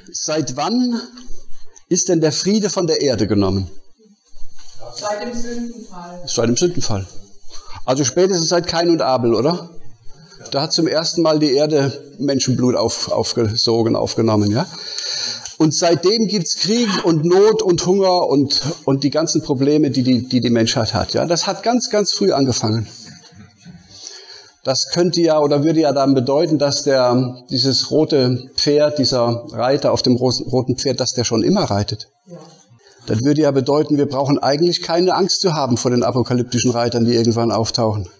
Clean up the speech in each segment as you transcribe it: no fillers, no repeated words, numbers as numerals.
Seit wann ist denn der Friede von der Erde genommen? Seit dem Sündenfall. Seit dem Sündenfall. Also spätestens seit Kain und Abel, oder? Da hat zum ersten Mal die Erde Menschenblut aufgenommen, ja? Und seitdem gibt's Krieg und Not und Hunger und die ganzen Probleme, die Menschheit hat, ja? Das hat ganz, ganz früh angefangen. Das könnte ja oder würde ja dann bedeuten, dass dieses rote Pferd, dieser Reiter auf dem roten Pferd, dass der schon immer reitet. Ja. Das würde ja bedeuten, wir brauchen eigentlich keine Angst zu haben vor den apokalyptischen Reitern, die irgendwann auftauchen.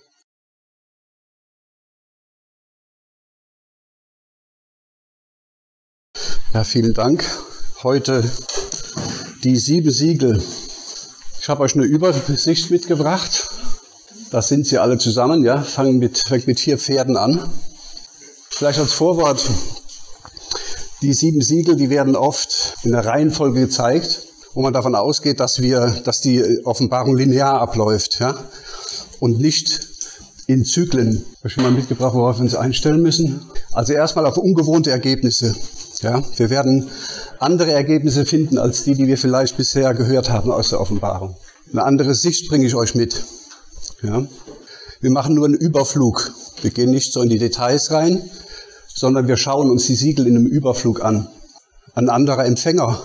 Ja, vielen Dank. Heute die 7 Siegel. Ich habe euch eine Übersicht mitgebracht. Da sind sie alle zusammen, ja. Fängt mit 4 Pferden an. Vielleicht als Vorwort. Die 7 Siegel, die werden oft in der Reihenfolge gezeigt, wo man davon ausgeht, dass die Offenbarung linear abläuft, ja. Und nicht in Zyklen. Ich habe schon mal mitgebracht, worauf wir uns einstellen müssen. Also erstmal auf ungewohnte Ergebnisse. Ja, wir werden andere Ergebnisse finden, als die wir vielleicht bisher gehört haben aus der Offenbarung. Eine andere Sicht bringe ich euch mit. Ja, wir machen nur einen Überflug. Wir gehen nicht so in die Details rein, sondern wir schauen uns die Siegel in einem Überflug an. Ein anderer Empfänger.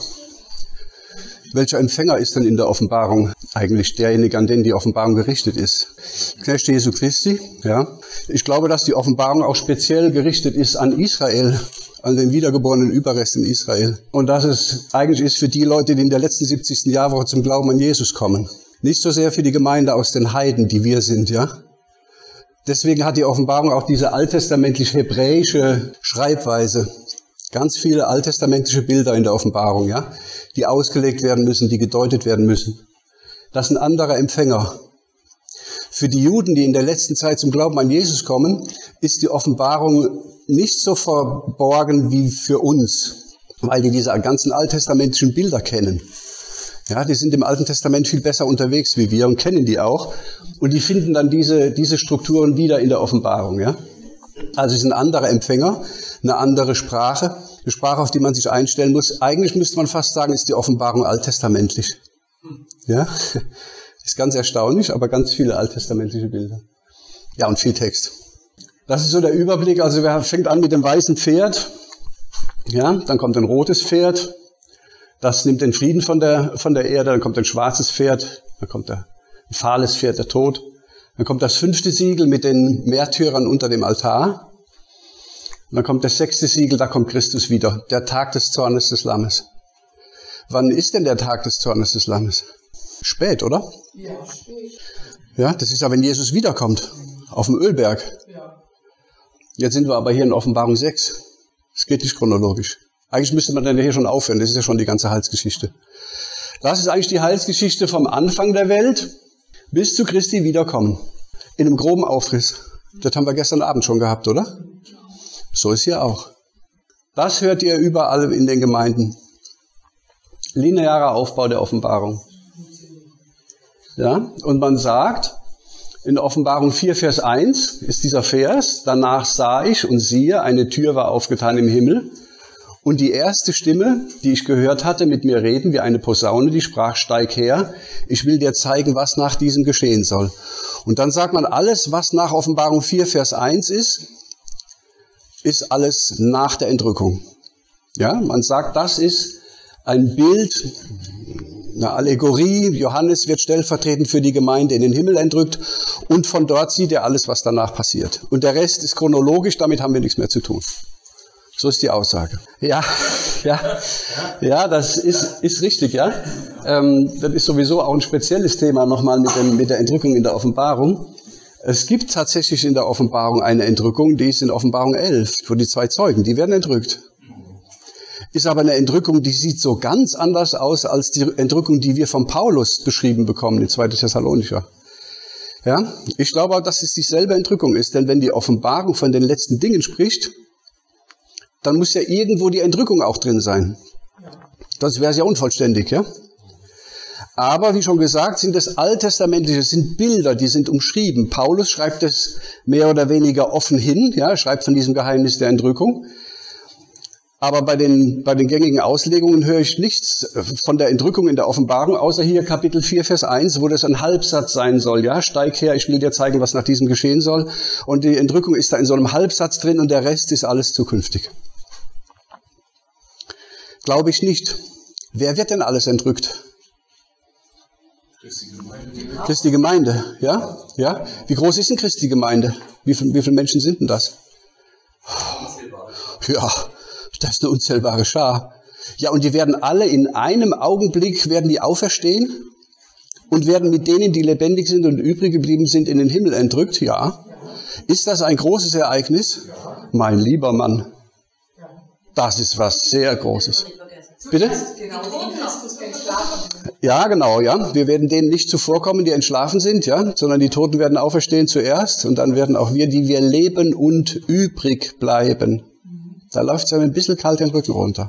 Welcher Empfänger ist denn in der Offenbarung? Eigentlich derjenige, an den die Offenbarung gerichtet ist. Knechte Jesu Christi. Ja. Ich glaube, dass die Offenbarung auch speziell gerichtet ist an Israel, an den wiedergeborenen Überrest in Israel. Und dass es eigentlich ist für die Leute, die in der letzten 70. Jahrwoche zum Glauben an Jesus kommen. Nicht so sehr für die Gemeinde aus den Heiden, die wir sind, ja. Deswegen hat die Offenbarung auch diese alttestamentlich-hebräische Schreibweise. Ganz viele alttestamentliche Bilder in der Offenbarung, ja, die ausgelegt werden müssen, die gedeutet werden müssen. Das ist ein anderer Empfänger. Für die Juden, die in der letzten Zeit zum Glauben an Jesus kommen, ist die Offenbarung nicht so verborgen wie für uns, weil die diese ganzen alttestamentlichen Bilder kennen. Ja, die sind im Alten Testament viel besser unterwegs wie wir und kennen die auch. Und die finden dann diese Strukturen wieder in der Offenbarung, ja. Also es ist ein anderer Empfänger, eine andere Sprache, eine Sprache, auf die man sich einstellen muss. Eigentlich müsste man fast sagen, ist die Offenbarung alttestamentlich. Ja, ist ganz erstaunlich, aber ganz viele alttestamentliche Bilder. Ja, und viel Text. Das ist so der Überblick. Also wer fängt an mit dem weißen Pferd, ja, dann kommt ein rotes Pferd, das nimmt den Frieden von der Erde, dann kommt ein schwarzes Pferd, dann kommt ein fahles Pferd, der Tod. Dann kommt das 5. Siegel mit den Märtyrern unter dem Altar. Und dann kommt das 6. Siegel, da kommt Christus wieder, der Tag des Zornes des Lammes. Wann ist denn der Tag des Zornes des Lammes? Spät, oder? Ja, spät. Ja, das ist ja, wenn Jesus wiederkommt, auf dem Ölberg. Ja. Jetzt sind wir aber hier in Offenbarung 6. Das geht nicht chronologisch. Eigentlich müsste man dann hier schon aufhören, das ist ja schon die ganze Heilsgeschichte. Das ist eigentlich die Heilsgeschichte vom Anfang der Welt bis zu Christi Wiederkommen. In einem groben Aufriss. Das haben wir gestern Abend schon gehabt, oder? So ist hier auch. Das hört ihr überall in den Gemeinden. Linearer Aufbau der Offenbarung. Ja, und man sagt, in Offenbarung 4, Vers 1 ist dieser Vers, danach sah ich und siehe, eine Tür war aufgetan im Himmel. Und die erste Stimme, die ich gehört hatte, mit mir reden, wie eine Posaune, die sprach, steig her, ich will dir zeigen, was nach diesem geschehen soll. Und dann sagt man, alles, was nach Offenbarung 4, Vers 1 ist alles nach der Entrückung. Ja, man sagt, das ist ein Bild, eine Allegorie. Johannes wird stellvertretend für die Gemeinde in den Himmel entrückt und von dort sieht er alles, was danach passiert. Und der Rest ist chronologisch, damit haben wir nichts mehr zu tun. So ist die Aussage. Ja, das ist richtig, ja. Das ist sowieso auch ein spezielles Thema nochmal mit der Entrückung in der Offenbarung. Es gibt tatsächlich in der Offenbarung eine Entrückung, die ist in Offenbarung 11, wo die 2 Zeugen, die werden entrückt. Ist aber eine Entrückung, die sieht so ganz anders aus als die Entrückung, die wir von Paulus beschrieben bekommen in 2. Thessalonicher. Ja, ich glaube auch, dass es dieselbe Entrückung ist, denn wenn die Offenbarung von den letzten Dingen spricht, dann muss ja irgendwo die Entrückung auch drin sein. Das wäre ja unvollständig, ja. Aber wie schon gesagt, sind das Alttestamentliche, sind Bilder, die sind umschrieben. Paulus schreibt es mehr oder weniger offen hin, ja, schreibt von diesem Geheimnis der Entrückung. Aber bei den gängigen Auslegungen höre ich nichts von der Entrückung in der Offenbarung, außer hier Kapitel 4, Vers 1, wo das ein Halbsatz sein soll. Ja, steig her, ich will dir zeigen, was nach diesem geschehen soll. Und die Entrückung ist da in so einem Halbsatz drin und der Rest ist alles zukünftig. Glaube ich nicht. Wer wird denn alles entrückt? Christi Gemeinde, ja? Ja? Wie groß ist denn Christi Gemeinde? Wie viele Menschen sind denn das? Ja, das ist eine unzählbare Schar. Ja, und die werden alle in einem Augenblick, werden die auferstehen und werden mit denen, die lebendig sind und übrig geblieben sind, in den Himmel entrückt? Ja. Ist das ein großes Ereignis? Mein lieber Mann, das ist was sehr Großes. Bitte? Ja, genau, ja. Wir werden denen nicht zuvorkommen, die entschlafen sind, ja, sondern die Toten werden auferstehen zuerst und dann werden auch wir, die wir leben und übrig bleiben. Da läuft es ja ein bisschen kalt den Rücken runter.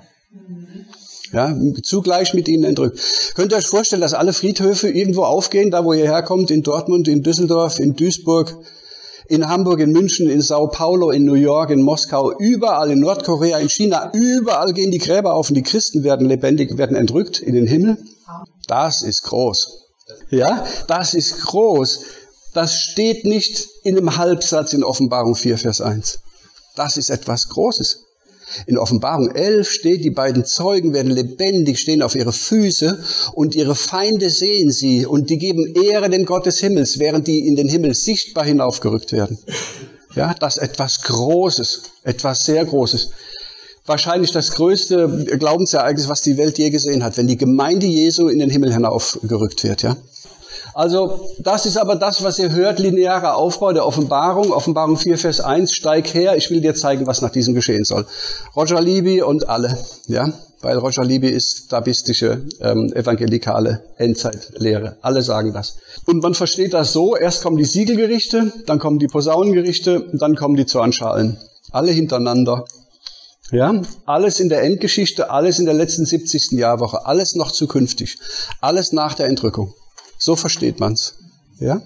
Ja, zugleich mit ihnen entrückt. Könnt ihr euch vorstellen, dass alle Friedhöfe irgendwo aufgehen, da wo ihr herkommt, in Dortmund, in Düsseldorf, in Duisburg, in Hamburg, in München, in Sao Paulo, in New York, in Moskau, überall, in Nordkorea, in China, überall gehen die Gräber auf und die Christen werden lebendig, werden entrückt in den Himmel. Das ist groß. Ja, das ist groß. Das steht nicht in einem Halbsatz in Offenbarung 4, Vers 1. Das ist etwas Großes. In Offenbarung 11 steht, die beiden Zeugen werden lebendig, stehen auf ihre Füße und ihre Feinde sehen sie und die geben Ehre dem Gott des Himmels, während die in den Himmel sichtbar hinaufgerückt werden. Ja, das ist etwas Großes, etwas sehr Großes. Wahrscheinlich das größte Glaubensereignis, was die Welt je gesehen hat, wenn die Gemeinde Jesu in den Himmel hinaufgerückt wird, ja. Also, das ist aber das, was ihr hört, linearer Aufbau der Offenbarung. Offenbarung 4, Vers 1, steig her, ich will dir zeigen, was nach diesem geschehen soll. Roger Libby und alle, ja, weil Roger Libby ist dabistische, evangelikale Endzeitlehre. Alle sagen das. Und man versteht das so, erst kommen die Siegelgerichte, dann kommen die Posaunengerichte, dann kommen die Zornschalen. Alle hintereinander. Ja, alles in der Endgeschichte, alles in der letzten 70. Jahrwoche, alles noch zukünftig, alles nach der Entrückung. So versteht man's. Ja?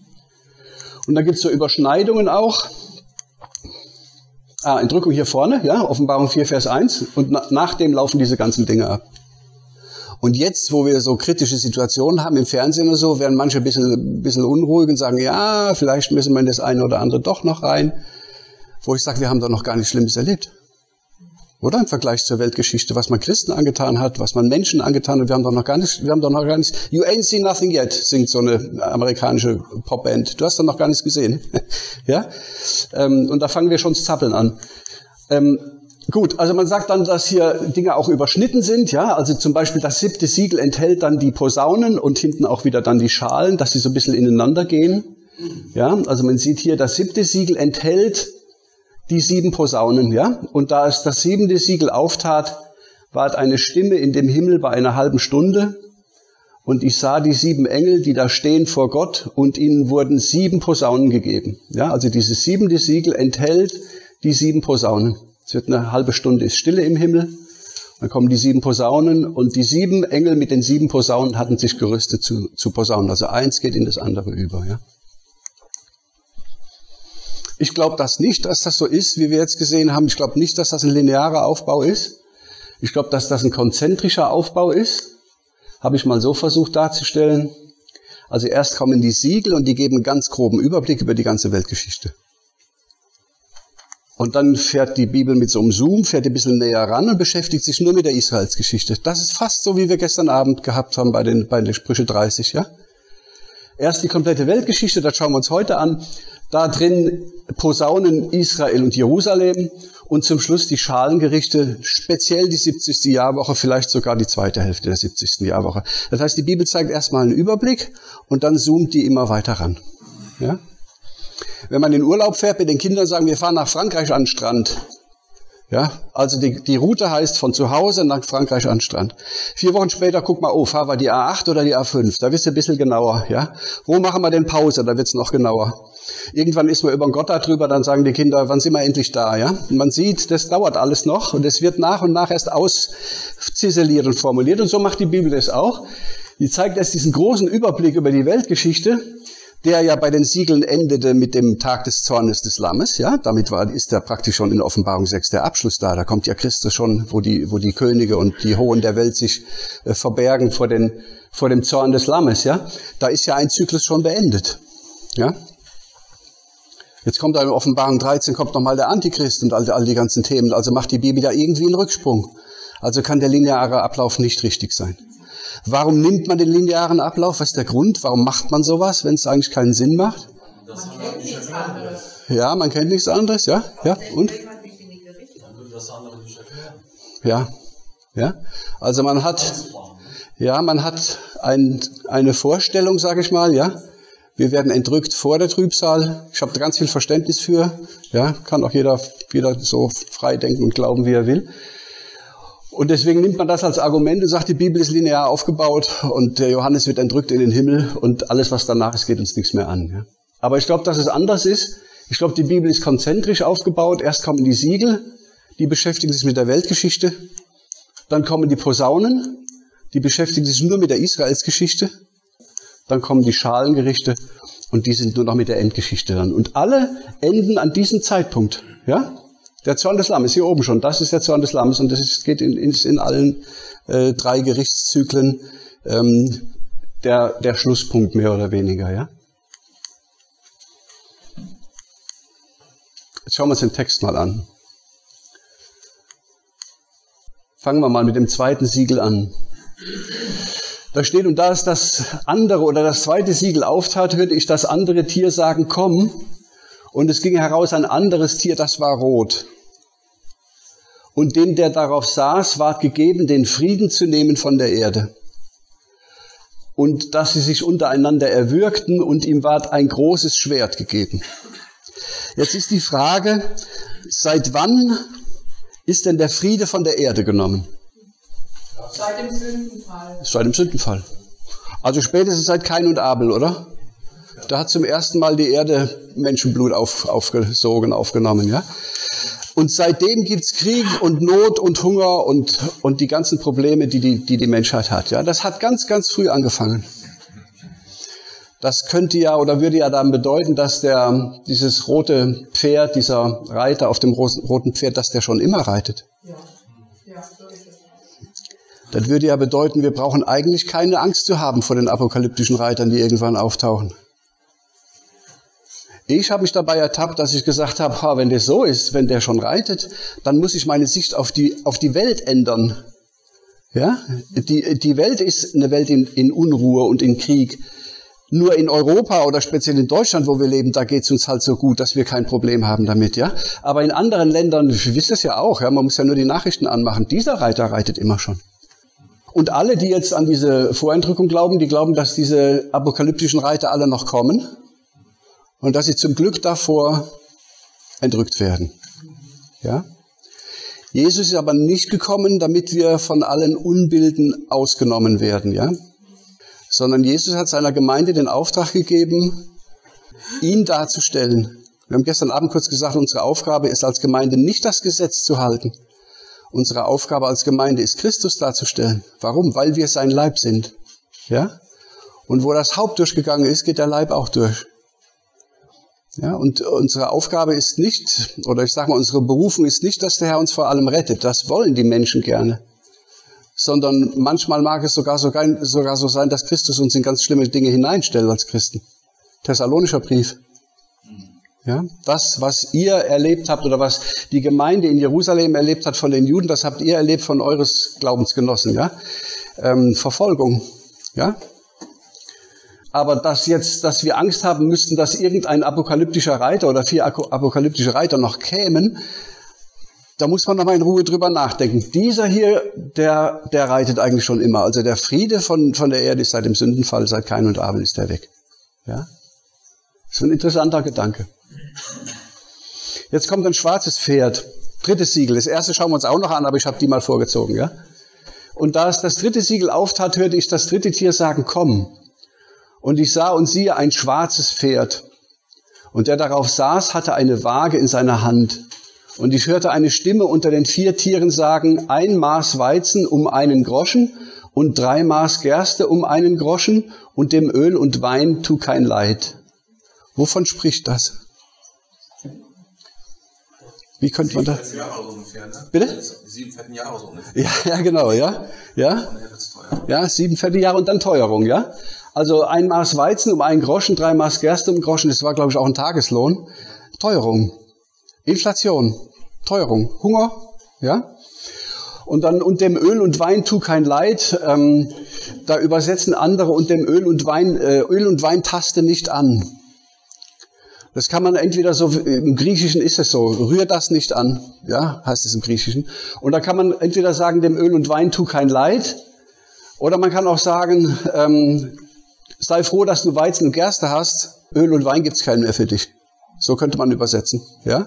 Und dann gibt's so Überschneidungen auch. Entrückung hier vorne, ja, Offenbarung 4, Vers 1. Und nach dem laufen diese ganzen Dinge ab. Und jetzt, wo wir so kritische Situationen haben im Fernsehen oder so, werden manche ein bisschen unruhig und sagen, ja, vielleicht müssen wir in das eine oder andere doch noch rein. Wo ich sage, wir haben doch noch gar nichts Schlimmes erlebt. Oder im Vergleich zur Weltgeschichte, was man Christen angetan hat, was man Menschen angetan hat, wir haben doch noch gar nichts, You ain't seen nothing yet, singt so eine amerikanische Popband. Du hast doch noch gar nichts gesehen. Ja? Und da fangen wir schon zu zappeln an. Gut, also man sagt dann, dass hier Dinge auch überschnitten sind, ja, also zum Beispiel das 7. Siegel enthält dann die Posaunen und hinten auch wieder dann die Schalen, dass sie so ein bisschen ineinander gehen. Ja, also man sieht hier, das 7. Siegel enthält die 7 Posaunen, ja. Und da es das 7. Siegel auftat, ward eine Stimme in dem Himmel bei einer halben Stunde. Und ich sah die 7 Engel, die da stehen vor Gott, und ihnen wurden 7 Posaunen gegeben. Ja, also dieses 7. Siegel enthält die 7 Posaunen. Es wird eine halbe Stunde, ist Stille im Himmel. Dann kommen die 7 Posaunen und die 7 Engel mit den 7 Posaunen hatten sich gerüstet zu Posaunen. Also eins geht in das andere über, ja. Ich glaube das nicht, dass das so ist, wie wir jetzt gesehen haben. Ich glaube nicht, dass das ein linearer Aufbau ist. Ich glaube, dass das ein konzentrischer Aufbau ist. Habe ich mal so versucht darzustellen. Also erst kommen die Siegel und die geben einen ganz groben Überblick über die ganze Weltgeschichte. Und dann fährt die Bibel mit so einem Zoom, fährt ein bisschen näher ran und beschäftigt sich nur mit der Israelsgeschichte. Das ist fast so, wie wir gestern Abend gehabt haben bei den Sprüche 30, ja. Erst die komplette Weltgeschichte, das schauen wir uns heute an. Da drin Posaunen, Israel und Jerusalem und zum Schluss die Schalengerichte, speziell die 70. Jahrwoche, vielleicht sogar die zweite Hälfte der 70. Jahrwoche. Das heißt, die Bibel zeigt erstmal einen Überblick und dann zoomt die immer weiter ran. Ja? Wenn man in Urlaub fährt, mit den Kindern sagen, wir fahren nach Frankreich an den Strand. Ja, also die Route heißt von zu Hause nach Frankreich an den Strand. 4 Wochen später, guck mal, fahren wir die A8 oder die A5? Da wird's ein bisschen genauer, ja. Wo machen wir denn Pause? Da wird's noch genauer. Irgendwann ist man über den Gotthard drüber, dann sagen die Kinder, wann sind wir endlich da, ja? Und man sieht, das dauert alles noch und es wird nach und nach erst ausziseliert und formuliert und so macht die Bibel das auch. Die zeigt erst diesen großen Überblick über die Weltgeschichte, der ja bei den Siegeln endete mit dem Tag des Zornes des Lammes, ja, damit ist ja praktisch schon in Offenbarung 6 der Abschluss da. Da kommt ja Christus schon, wo die Könige und die Hohen der Welt sich verbergen vor dem Zorn des Lammes, ja. Da ist ja ein Zyklus schon beendet, ja. Jetzt kommt da in Offenbarung 13 kommt nochmal der Antichrist und all die ganzen Themen. Also macht die Bibel ja irgendwie einen Rücksprung. Also kann der lineare Ablauf nicht richtig sein. Warum nimmt man den linearen Ablauf? Was ist der Grund? Warum macht man sowas, wenn es eigentlich keinen Sinn macht? Man kennt nichts anderes. Ja, man kennt nichts anderes, ja, ja, und? Ja, ja. Also man hat eine Vorstellung, sage ich mal, ja. Wir werden entrückt vor der Trübsal. Ich habe da ganz viel Verständnis für, ja. Kann auch jeder so frei denken und glauben, wie er will. Und deswegen nimmt man das als Argument und sagt, die Bibel ist linear aufgebaut und der Johannes wird entrückt in den Himmel und alles, was danach ist, geht uns nichts mehr an. Ja. Aber ich glaube, dass es anders ist. Ich glaube, die Bibel ist konzentrisch aufgebaut. Erst kommen die Siegel, die beschäftigen sich mit der Weltgeschichte. Dann kommen die Posaunen, die beschäftigen sich nur mit der Israelsgeschichte. Dann kommen die Schalengerichte und die sind nur noch mit der Endgeschichte dann. Und alle enden an diesem Zeitpunkt, ja. Der Zorn des Lammes, hier oben schon, das ist der Zorn des Lammes und geht in allen 3 Gerichtszyklen der Schlusspunkt mehr oder weniger, ja. Jetzt schauen wir uns den Text mal an. Fangen wir mal mit dem zweiten Siegel an. Da steht, und da es das andere oder das zweite Siegel auftat, hörte ich das andere Tier sagen, komm. Und es ging heraus ein anderes Tier, das war rot. Und dem, der darauf saß, ward gegeben, den Frieden zu nehmen von der Erde. Und dass sie sich untereinander erwürgten, und ihm ward ein großes Schwert gegeben. Jetzt ist die Frage, seit wann ist denn der Friede von der Erde genommen? Seit dem Sündenfall. Seit dem Sündenfall. Also spätestens seit Kain und Abel, oder? Da hat zum ersten Mal die Erde Menschenblut aufgenommen, ja? Und seitdem gibt's Krieg und Not und Hunger und die ganzen Probleme, die Menschheit hat, ja? Das hat ganz, ganz früh angefangen. Das könnte ja oder würde ja dann bedeuten, dass dieses rote Pferd, dieser Reiter auf dem roten Pferd, dass der schon immer reitet. Ja, so ist es. Das würde ja bedeuten, wir brauchen eigentlich keine Angst zu haben vor den apokalyptischen Reitern, die irgendwann auftauchen. Ich habe mich dabei ertappt, dass ich gesagt habe, wenn das so ist, wenn der schon reitet, dann muss ich meine Sicht auf die Welt ändern. Ja? Die Welt ist eine Welt in Unruhe und in Krieg. Nur in Europa oder speziell in Deutschland, wo wir leben, da geht's uns halt so gut, dass wir kein Problem haben damit, ja. Aber in anderen Ländern, ihr wisst es ja auch, ja, man muss ja nur die Nachrichten anmachen. Dieser Reiter reitet immer schon. Und alle, die jetzt an diese Vorentrückung glauben, die glauben, dass diese apokalyptischen Reiter alle noch kommen und dass sie zum Glück davor entrückt werden, ja. Jesus ist aber nicht gekommen, damit wir von allen Unbilden ausgenommen werden, ja. Sondern Jesus hat seiner Gemeinde den Auftrag gegeben, ihn darzustellen. Wir haben gestern Abend kurz gesagt, unsere Aufgabe ist als Gemeinde nicht das Gesetz zu halten. Unsere Aufgabe als Gemeinde ist, Christus darzustellen. Warum? Weil wir sein Leib sind. Ja? Und wo das Haupt durchgegangen ist, geht der Leib auch durch. Ja? Und unsere Aufgabe ist nicht, oder ich sage mal, unsere Berufung ist nicht, dass der Herr uns vor allem rettet. Das wollen die Menschen gerne. Sondern manchmal mag es sogar so sein, dass Christus uns in ganz schlimme Dinge hineinstellt als Christen. Thessalonischer Brief. Ja, das, was ihr erlebt habt oder was die Gemeinde in Jerusalem erlebt hat von den Juden, das habt ihr erlebt von eures Glaubensgenossen. Ja, Verfolgung. Ja, aber dass wir Angst haben müssten, dass irgendein apokalyptischer Reiter oder 4 apokalyptische Reiter noch kämen. Da muss man nochmal in Ruhe drüber nachdenken. Dieser hier, der reitet eigentlich schon immer. Also der Friede von der Erde ist seit dem Sündenfall, seit Kain und Abel ist der weg. Ja? Das ist ein interessanter Gedanke. Jetzt kommt ein schwarzes Pferd. 3. Siegel. Das erste schauen wir uns auch noch an, aber ich habe die mal vorgezogen. Ja? Und da es das 3. Siegel auftat, hörte ich das 3. Tier sagen, komm. Und ich sah und siehe ein schwarzes Pferd. Und der darauf saß, hatte eine Waage in seiner Hand. Und ich hörte eine Stimme unter den 4 Tieren sagen, 1 Maß Weizen um 1 Groschen und 3 Maß Gerste um 1 Groschen und dem Öl und Wein tu kein Leid. Wovon spricht das? Wie könnte man das? 7 Jahre so ungefähr, ne? Bitte? 7 fetten Jahre so ungefähr. Ja, genau, ja. Ja, 7 fette Jahre und dann Teuerung, ja. Also 1 Maß Weizen um 1 Groschen, 3 Maß Gerste um 1 Groschen, das war, glaube ich, auch ein Tageslohn. Teuerung, Inflation, Teuerung, Hunger, ja. Und dann, und dem Öl und Wein tu kein Leid, da übersetzen andere, und dem Öl und Wein taste nicht an. Das kann man entweder so, im Griechischen ist es so, rühr das nicht an, ja, heißt es im Griechischen. Und da kann man entweder sagen, dem Öl und Wein tu kein Leid, oder man kann auch sagen, sei froh, dass du Weizen und Gerste hast, Öl und Wein gibt's keinen mehr für dich. So könnte man übersetzen, ja.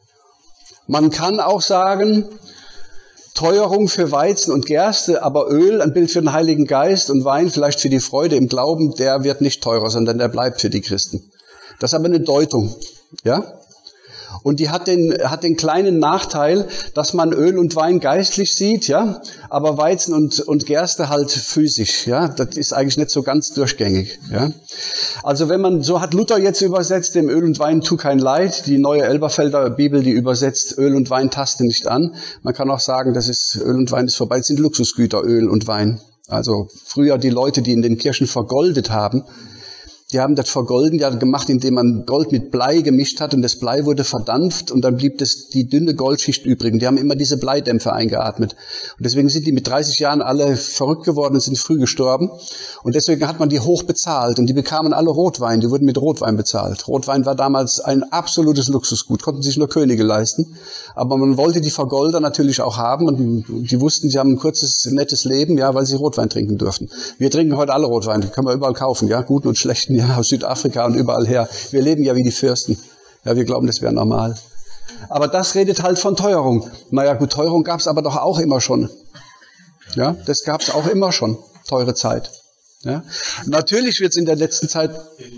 Man kann auch sagen, Teuerung für Weizen und Gerste, aber Öl, ein Bild für den Heiligen Geist, und Wein vielleicht für die Freude im Glauben, der wird nicht teurer, sondern der bleibt für die Christen. Das ist aber eine Deutung, ja. Und die hat den kleinen Nachteil, dass man Öl und Wein geistlich sieht, ja, aber Weizen und Gerste halt physisch, ja. Das ist eigentlich nicht so ganz durchgängig, ja. Also wenn man, so hat Luther jetzt übersetzt, dem Öl und Wein tu kein Leid. Die neue Elberfelder Bibel, die übersetzt, Öl und Wein taste nicht an. Man kann auch sagen, das ist, Öl und Wein ist vorbei. Das sind Luxusgüter, Öl und Wein. Also früher die Leute, die in den Kirchen vergoldet haben, die haben das vergolden ja gemacht, indem man Gold mit Blei gemischt hat, und das Blei wurde verdampft und dann blieb die dünne Goldschicht übrig. Und die haben immer diese Bleidämpfe eingeatmet. Und deswegen sind die mit 30 Jahren alle verrückt geworden und sind früh gestorben. Und deswegen hat man die hoch bezahlt, und die bekamen alle Rotwein. Die wurden mit Rotwein bezahlt. Rotwein war damals ein absolutes Luxusgut, konnten sich nur Könige leisten. Aber man wollte die Vergolder natürlich auch haben, und die wussten, sie haben ein kurzes, nettes Leben, ja, weil sie Rotwein trinken durften. Wir trinken heute alle Rotwein, die können wir überall kaufen, ja, guten und schlechten. Ja, aus Südafrika und überall her. Wir leben ja wie die Fürsten. Ja, wir glauben, das wäre normal. Aber das redet halt von Teuerung. Naja gut, Teuerung gab es aber doch auch immer schon. Ja, das gab es auch immer schon. Teure Zeit. Ja. Natürlich wird es in der letzten Zeit...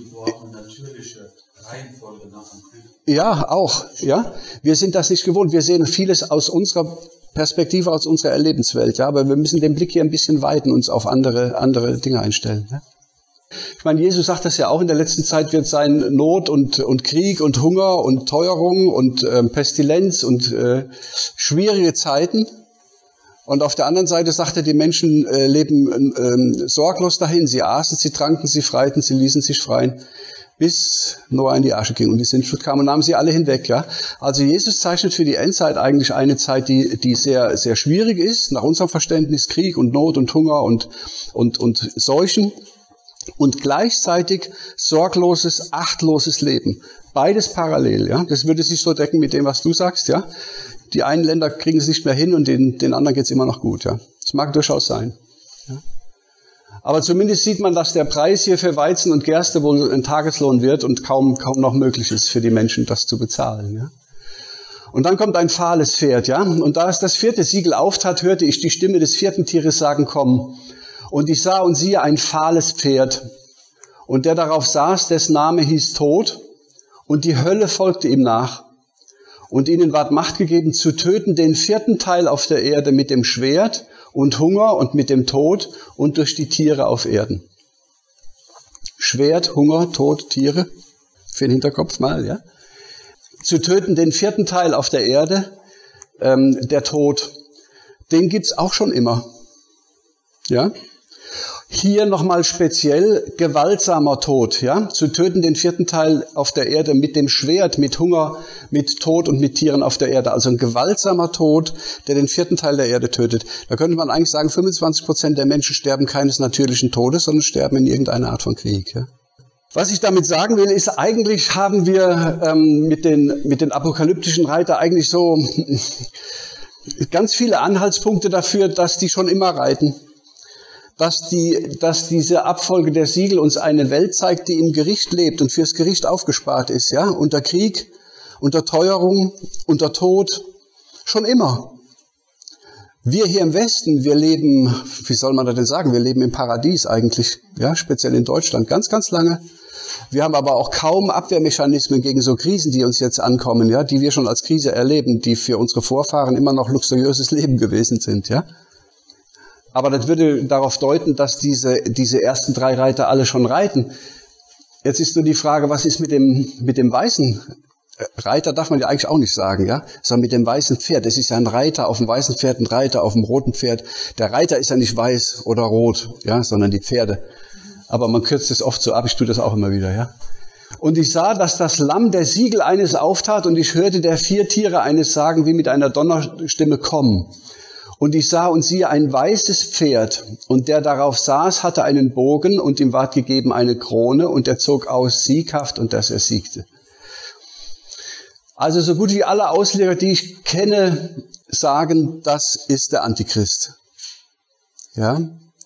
Ja, auch. Ja, wir sind das nicht gewohnt. Wir sehen vieles aus unserer Perspektive, aus unserer Erlebenswelt. Ja, aber wir müssen den Blick hier ein bisschen weiten, uns auf andere Dinge einstellen. Ja. Ich meine, Jesus sagt das ja auch, in der letzten Zeit wird sein Not und Krieg und Hunger und Teuerung und Pestilenz und schwierige Zeiten. Und auf der anderen Seite sagt er, die Menschen leben sorglos dahin. Sie aßen, sie tranken, sie freiten, sie ließen sich freien, bis Noah in die Asche ging und die Sintflut kam und nahmen sie alle hinweg. Ja, also Jesus zeichnet für die Endzeit eigentlich eine Zeit, die sehr, sehr schwierig ist, nach unserem Verständnis, Krieg und Not und Hunger und Seuchen. Und gleichzeitig sorgloses, achtloses Leben. Beides parallel, ja. Das würde sich so decken mit dem, was du sagst, ja. Die einen Länder kriegen es nicht mehr hin und den anderen geht es immer noch gut, ja. Das mag durchaus sein. Ja. Aber zumindest sieht man, dass der Preis hier für Weizen und Gerste wohl ein Tageslohn wird und kaum noch möglich ist für die Menschen, das zu bezahlen, ja. Und dann kommt ein fahles Pferd, ja. Und da es das 4. Siegel auftat, hörte ich die Stimme des 4. Tieres sagen, komm. Und ich sah und siehe ein fahles Pferd, und der darauf saß, dessen Name hieß Tod, und die Hölle folgte ihm nach. Und ihnen ward Macht gegeben, zu töten den 4. Teil auf der Erde mit dem Schwert und Hunger und mit dem Tod und durch die Tiere auf Erden. Schwert, Hunger, Tod, Tiere, für den Hinterkopf mal, ja. Zu töten den 4. Teil auf der Erde, der Tod, den gibt's auch schon immer, ja. Hier nochmal speziell gewaltsamer Tod, ja, zu töten den 4. Teil auf der Erde mit dem Schwert, mit Hunger, mit Tod und mit Tieren auf der Erde. Also ein gewaltsamer Tod, der den 4. Teil der Erde tötet. Da könnte man eigentlich sagen, 25% der Menschen sterben keines natürlichen Todes, sondern sterben in irgendeiner Art von Krieg. Ja. Was ich damit sagen will, ist, eigentlich haben wir mit den apokalyptischen Reiter eigentlich so ganz viele Anhaltspunkte dafür, dass die schon immer reiten. Dass diese Abfolge der Siegel uns eine Welt zeigt, die im Gericht lebt und fürs Gericht aufgespart ist, ja, unter Krieg, unter Teuerung, unter Tod, schon immer. Wir hier im Westen, wir leben, wie soll man das denn sagen, wir leben im Paradies eigentlich, ja, speziell in Deutschland, ganz, ganz lange. Wir haben aber auch kaum Abwehrmechanismen gegen so Krisen, die uns jetzt ankommen, ja, die wir schon als Krise erleben, die für unsere Vorfahren immer noch luxuriöses Leben gewesen sind, ja. Aber das würde darauf deuten, dass diese ersten 3 Reiter alle schon reiten. Jetzt ist nur die Frage, was ist mit dem weißen Reiter, darf man ja eigentlich auch nicht sagen, ja, sondern mit dem weißen Pferd. Es ist ja ein Reiter auf dem weißen Pferd, ein Reiter auf dem roten Pferd. Der Reiter ist ja nicht weiß oder rot, ja, sondern die Pferde. Aber man kürzt es oft so ab, ich tue das auch immer wieder, ja. Und ich sah, dass das Lamm der Siegel eines auftat, und ich hörte der 4 Tiere eines sagen, wie mit einer Donnerstimme, komm. Und ich sah und siehe ein weißes Pferd, und der darauf saß, hatte einen Bogen, und ihm ward gegeben eine Krone, und er zog aus sieghaft, und dass er siegte. Also so gut wie alle Ausleger, die ich kenne, sagen, das ist der Antichrist. Ja?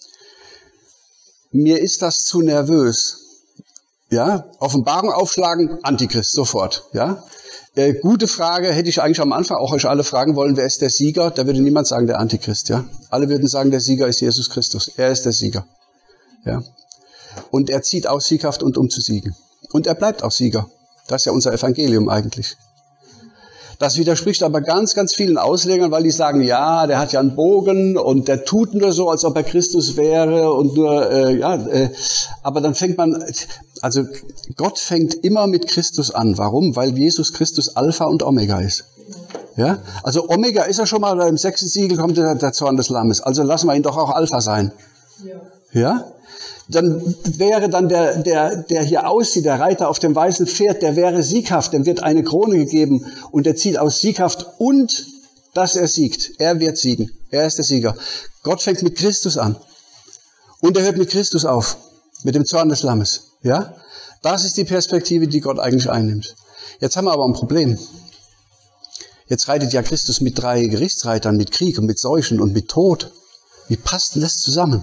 Mir ist das zu nervös. Ja? Offenbarung aufschlagen, Antichrist, sofort. Ja? Gute Frage, hätte ich eigentlich am Anfang auch euch alle fragen wollen, wer ist der Sieger? Da würde niemand sagen, der Antichrist. Ja? Alle würden sagen, der Sieger ist Jesus Christus. Er ist der Sieger. Ja? Und er zieht aus sieghaft und um zu siegen. Und er bleibt auch Sieger. Das ist ja unser Evangelium eigentlich. Das widerspricht aber ganz, ganz vielen Auslegern, weil die sagen, ja, der hat ja einen Bogen und der tut nur so, als ob er Christus wäre und nur, aber dann fängt man, also Gott fängt immer mit Christus an. Warum? Weil Jesus Christus Alpha und Omega ist. Ja? Also Omega ist er schon mal, im 6. Siegel kommt der Zorn des Lammes. Also lassen wir ihn doch auch Alpha sein. Ja? Dann wäre dann der hier aussieht, der Reiter auf dem weißen Pferd, der wäre sieghaft, dem wird eine Krone gegeben und der zieht aus sieghaft und dass er siegt. Er wird siegen. Er ist der Sieger. Gott fängt mit Christus an. Und er hört mit Christus auf. Mit dem Zorn des Lammes. Ja? Das ist die Perspektive, die Gott eigentlich einnimmt. Jetzt haben wir aber ein Problem. Jetzt reitet ja Christus mit 3 Gerichtsreitern, mit Krieg und mit Seuchen und mit Tod. Wie passt denn das zusammen?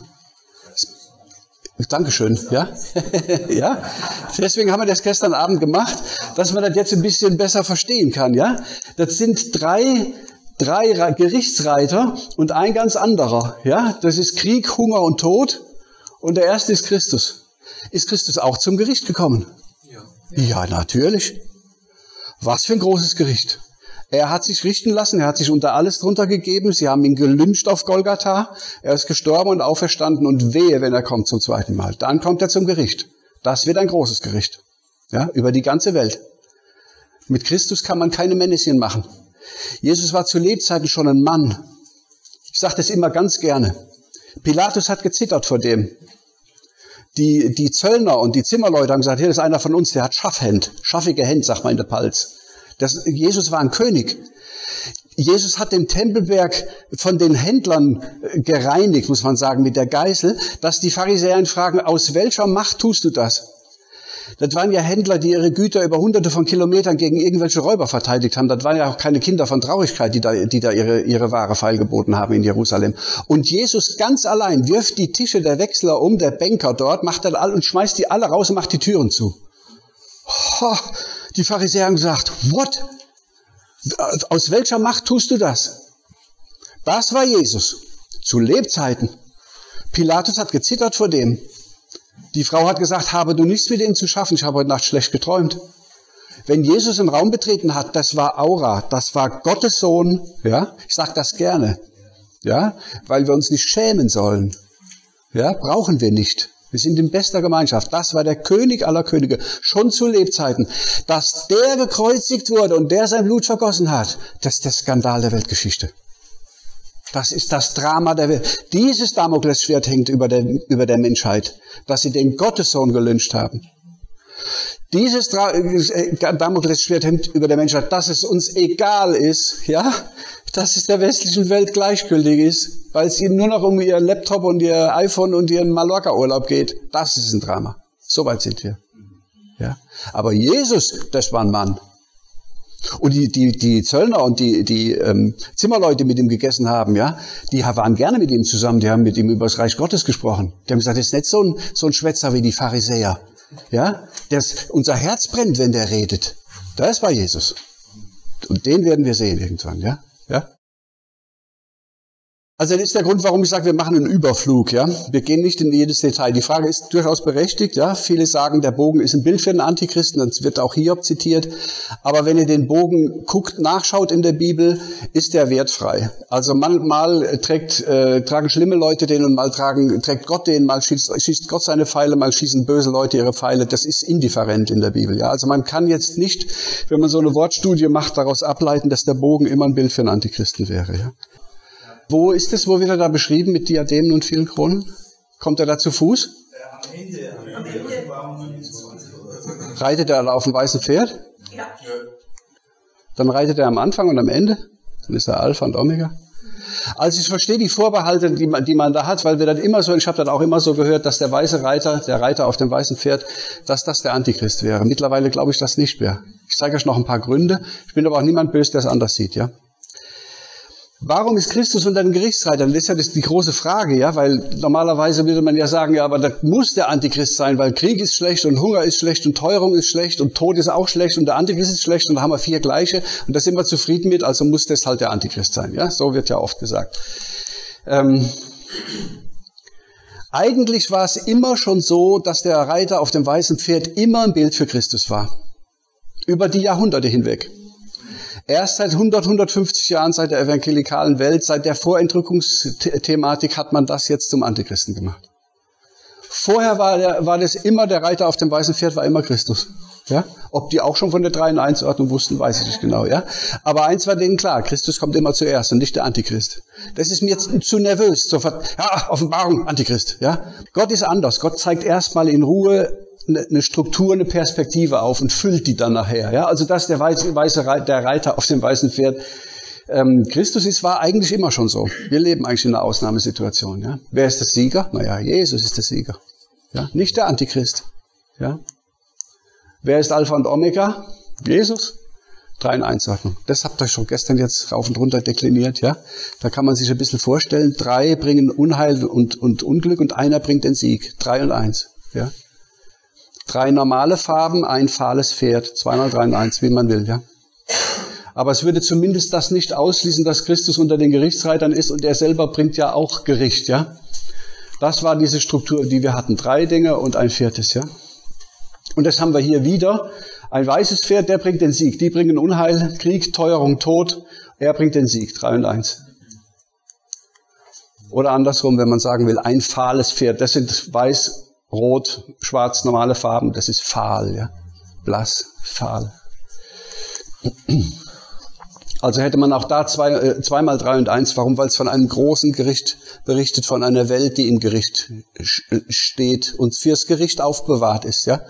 Dankeschön, ja? Ja? Deswegen haben wir das gestern Abend gemacht, dass man das jetzt ein bisschen besser verstehen kann, ja? Das sind drei Gerichtsreiter und ein ganz anderer, ja? Das ist Krieg, Hunger und Tod und der erste ist Christus. Ist Christus auch zum Gericht gekommen? Ja, natürlich. Was für ein großes Gericht. Er hat sich richten lassen, er hat sich unter alles drunter gegeben, sie haben ihn gelyncht auf Golgatha, er ist gestorben und auferstanden und wehe, wenn er kommt zum 2. Mal. Dann kommt er zum Gericht. Das wird ein großes Gericht. Ja, über die ganze Welt. Mit Christus kann man keine Männchen machen. Jesus war zu Lebzeiten schon ein Mann. Ich sage das immer ganz gerne. Pilatus hat gezittert vor dem. Die Zöllner und die Zimmerleute haben gesagt, hier ist einer von uns, der hat schaffige Hände, sagt man in der Palz. Jesus war ein König. Jesus hat den Tempelberg von den Händlern gereinigt, muss man sagen, mit der Geißel, dass die Pharisäer ihn fragen, aus welcher Macht tust du das? Das waren ja Händler, die ihre Güter über hunderte von Kilometern gegen irgendwelche Räuber verteidigt haben. Das waren ja auch keine Kinder von Traurigkeit, die da ihre Ware feilgeboten haben in Jerusalem. Und Jesus ganz allein wirft die Tische der Wechsler um, der Banker dort, macht dann all und schmeißt die alle raus und macht die Türen zu. Die Pharisäer haben gesagt, what? Aus welcher Macht tust du das? Das war Jesus. Zu Lebzeiten. Pilatus hat gezittert vor dem. Die Frau hat gesagt, habe du nichts mit ihm zu schaffen, ich habe heute Nacht schlecht geträumt. Wenn Jesus einen Raum betreten hat, das war Aura, das war Gottes Sohn, ja? Ich sage das gerne, ja? Weil wir uns nicht schämen sollen. Ja? Brauchen wir nicht. Wir sind in bester Gemeinschaft. Das war der König aller Könige, schon zu Lebzeiten. Dass der gekreuzigt wurde und der sein Blut vergossen hat, das ist der Skandal der Weltgeschichte. Das ist das Drama der Welt. Dieses Damoklesschwert hängt über der Menschheit, dass sie den Gottessohn gelyncht haben. Dieses Damoklesschwert hängt über der Menschheit, dass es uns egal ist, ja, dass es der westlichen Welt gleichgültig ist, weil es ihnen nur noch um ihr Laptop und ihr iPhone und ihren Mallorca-Urlaub geht. Das ist ein Drama. So weit sind wir. Ja. Aber Jesus, das war ein Mann. Und die Zöllner und die Zimmerleute, die mit ihm gegessen haben, ja, die waren gerne mit ihm zusammen, die haben mit ihm über das Reich Gottes gesprochen. Die haben gesagt, das ist nicht so ein Schwätzer wie die Pharisäer. Ja, unser Herz brennt, wenn der redet. Das war Jesus. Und den werden wir sehen irgendwann, ja. Ja. Also das ist der Grund, warum ich sage, wir machen einen Überflug. Ja, wir gehen nicht in jedes Detail. Die Frage ist durchaus berechtigt. Ja, viele sagen, der Bogen ist ein Bild für den Antichristen. Das wird auch Hiob zitiert. Aber wenn ihr den Bogen guckt, nachschaut in der Bibel, ist der wertfrei. Also mal tragen schlimme Leute den und mal trägt Gott den. Mal schießt Gott seine Pfeile, mal schießen böse Leute ihre Pfeile. Das ist indifferent in der Bibel. Ja, also man kann jetzt nicht, wenn man so eine Wortstudie macht, daraus ableiten, dass der Bogen immer ein Bild für den Antichristen wäre. Ja. Wo ist es, wo wird er da beschrieben mit Diademen und vielen Kronen? Kommt er da zu Fuß? Am Ende. Reitet er auf dem weißen Pferd? Ja. Dann reitet er am Anfang und am Ende? Dann ist er Alpha und Omega. Also ich verstehe die Vorbehalte, die man da hat, weil wir dann immer so, ich habe dann auch immer so gehört, dass der weiße Reiter, der Reiter auf dem weißen Pferd, dass das der Antichrist wäre. Mittlerweile glaube ich das nicht mehr. Ich zeige euch noch ein paar Gründe. Ich bin aber auch niemand böse, der es anders sieht, ja. Warum ist Christus unter den Gerichtsreitern? Das ist ja die große Frage, ja, weil normalerweise würde man ja sagen, ja, aber das muss der Antichrist sein, weil Krieg ist schlecht und Hunger ist schlecht und Teuerung ist schlecht und Tod ist auch schlecht und der Antichrist ist schlecht und da haben wir 4 gleiche und da sind wir zufrieden mit, also muss das halt der Antichrist sein, ja, so wird ja oft gesagt. Eigentlich war es immer schon so, dass der Reiter auf dem weißen Pferd immer ein Bild für Christus war. Über die Jahrhunderte hinweg. Erst seit 150 Jahren, seit der evangelikalen Welt, seit der Vorentrückungsthematik hat man das jetzt zum Antichristen gemacht. Vorher war das immer, der Reiter auf dem weißen Pferd war immer Christus. Ja? Ob die auch schon von der 3 in 1 Ordnung wussten, weiß ich nicht genau. Ja? Aber eins war denen klar, Christus kommt immer zuerst und nicht der Antichrist. Das ist mir jetzt zu nervös. Sofort, ja, Offenbarung, Antichrist. Ja? Gott ist anders. Gott zeigt erstmal in Ruhe eine Struktur, eine Perspektive auf und füllt die dann nachher. Ja? Also dass der Reiter auf dem weißen Pferd Christus ist, war eigentlich immer schon so. Wir leben eigentlich in einer Ausnahmesituation. Ja? Wer ist der Sieger? Naja, Jesus ist der Sieger. Ja? Nicht der Antichrist. Ja? Wer ist Alpha und Omega? Jesus. 3 in 1 Ordnung. Das habt ihr schon gestern jetzt rauf und runter dekliniert. Ja? Da kann man sich ein bisschen vorstellen, 3 bringen Unheil und Unglück und einer bringt den Sieg. 3 und 1. Ja? 3 normale Farben, ein fahles Pferd, 2 mal 3 in 1, wie man will, ja. Aber es würde zumindest das nicht ausschließen, dass Christus unter den Gerichtsreitern ist und er selber bringt ja auch Gericht, ja. Das war diese Struktur, die wir hatten. 3 Dinge und ein 4. Ja. Und das haben wir hier wieder. Ein weißes Pferd, der bringt den Sieg. Die bringen Unheil, Krieg, Teuerung, Tod. Er bringt den Sieg, 3 und 1. Oder andersrum, wenn man sagen will, ein fahles Pferd, das sind weiß, rot, schwarz, normale Farben, das ist fahl, ja. Blass, fahl. Also hätte man auch da 2 mal 3 und 1. Warum? Weil es von einem großen Gericht berichtet, von einer Welt, die im Gericht steht und fürs Gericht aufbewahrt ist, ja.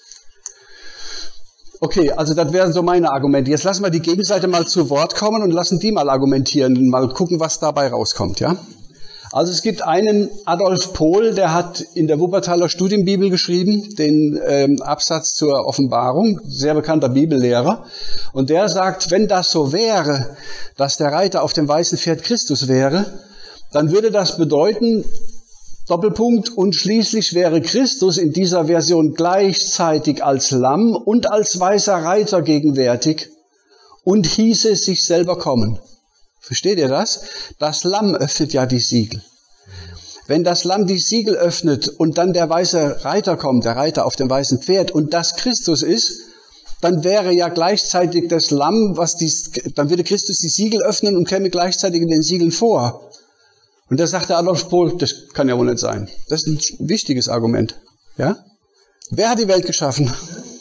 Okay, also das wären so meine Argumente. Jetzt lassen wir die Gegenseite mal zu Wort kommen und lassen die mal argumentieren und mal gucken, was dabei rauskommt, ja. Also es gibt einen Adolf Pohl, der hat in der Wuppertaler Studienbibel geschrieben, den Absatz zur Offenbarung, sehr bekannter Bibellehrer. Und der sagt, wenn das so wäre, dass der Reiter auf dem weißen Pferd Christus wäre, dann würde das bedeuten, Doppelpunkt, und schließlich wäre Christus in dieser Version gleichzeitig als Lamm und als weißer Reiter gegenwärtig und hieße sich selber kommen. Versteht ihr das? Das Lamm öffnet ja die Siegel. Wenn das Lamm die Siegel öffnet und dann der weiße Reiter kommt, der Reiter auf dem weißen Pferd, und das Christus ist, dann wäre ja gleichzeitig das Lamm, dann würde Christus die Siegel öffnen und käme gleichzeitig in den Siegeln vor. Und da sagt der Adolf Pohl, das kann ja wohl nicht sein. Das ist ein wichtiges Argument. Ja? Wer hat die Welt geschaffen?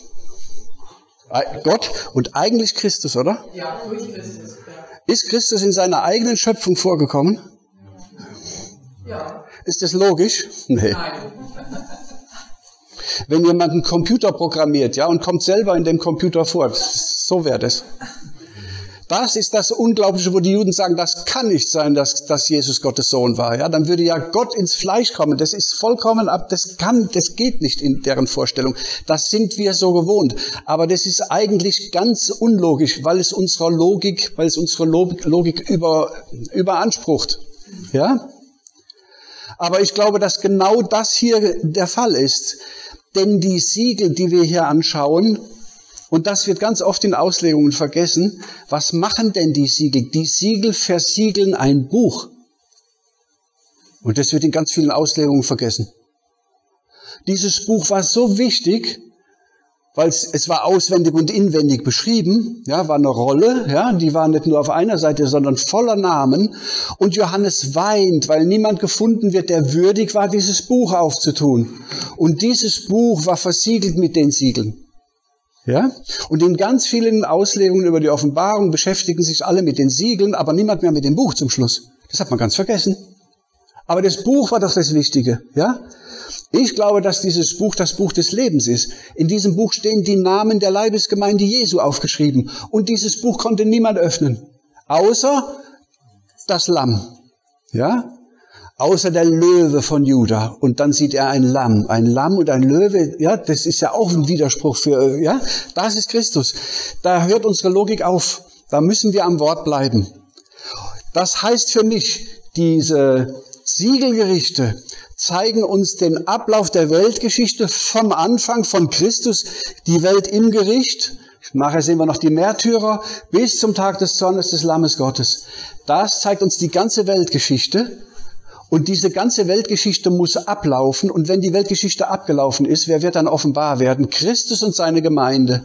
Gott und eigentlich Christus, oder? Ja, durch Christus. Ja. Ist Christus in seiner eigenen Schöpfung vorgekommen? Ja. Ist das logisch? Nee. Nein. Wenn jemand einen Computer programmiert, ja, und kommt selber in dem Computer vor, so wäre das. Das ist das Unglaubliche, wo die Juden sagen, das kann nicht sein, dass Jesus Gottes Sohn war. Ja, dann würde ja Gott ins Fleisch kommen. Das ist vollkommen das geht nicht in deren Vorstellung. Das sind wir so gewohnt. Aber das ist eigentlich ganz unlogisch, weil es unsere Logik überansprucht. Ja? Aber ich glaube, dass genau das hier der Fall ist. Denn die Siegel, die wir hier anschauen, und das wird ganz oft in Auslegungen vergessen. Was machen denn die Siegel? Die Siegel versiegeln ein Buch. Und das wird in ganz vielen Auslegungen vergessen. Dieses Buch war so wichtig, weil es war auswendig und inwendig beschrieben, ja, war eine Rolle, ja, die war nicht nur auf einer Seite, sondern voller Namen. Und Johannes weint, weil niemand gefunden wird, der würdig war, dieses Buch aufzutun. Und dieses Buch war versiegelt mit den Siegeln. Ja? Und in ganz vielen Auslegungen über die Offenbarung beschäftigen sich alle mit den Siegeln, aber niemand mehr mit dem Buch zum Schluss. Das hat man ganz vergessen. Aber das Buch war doch das Wichtige, ja? Ich glaube, dass dieses Buch das Buch des Lebens ist. In diesem Buch stehen die Namen der Leibesgemeinde Jesu aufgeschrieben. Und dieses Buch konnte niemand öffnen. Außer das Lamm. Ja? Außer der Löwe von Juda. Und dann sieht er ein Lamm. Ein Lamm und ein Löwe. Ja, das ist ja auch ein Widerspruch für, ja? Das ist Christus. Da hört unsere Logik auf. Da müssen wir am Wort bleiben. Das heißt für mich, diese Siegelgerichte zeigen uns den Ablauf der Weltgeschichte vom Anfang von Christus, die Welt im Gericht. Nachher sehen wir noch die Märtyrer bis zum Tag des Zornes des Lammes Gottes. Das zeigt uns die ganze Weltgeschichte. Und diese ganze Weltgeschichte muss ablaufen. Und wenn die Weltgeschichte abgelaufen ist, wer wird dann offenbar werden? Christus und seine Gemeinde.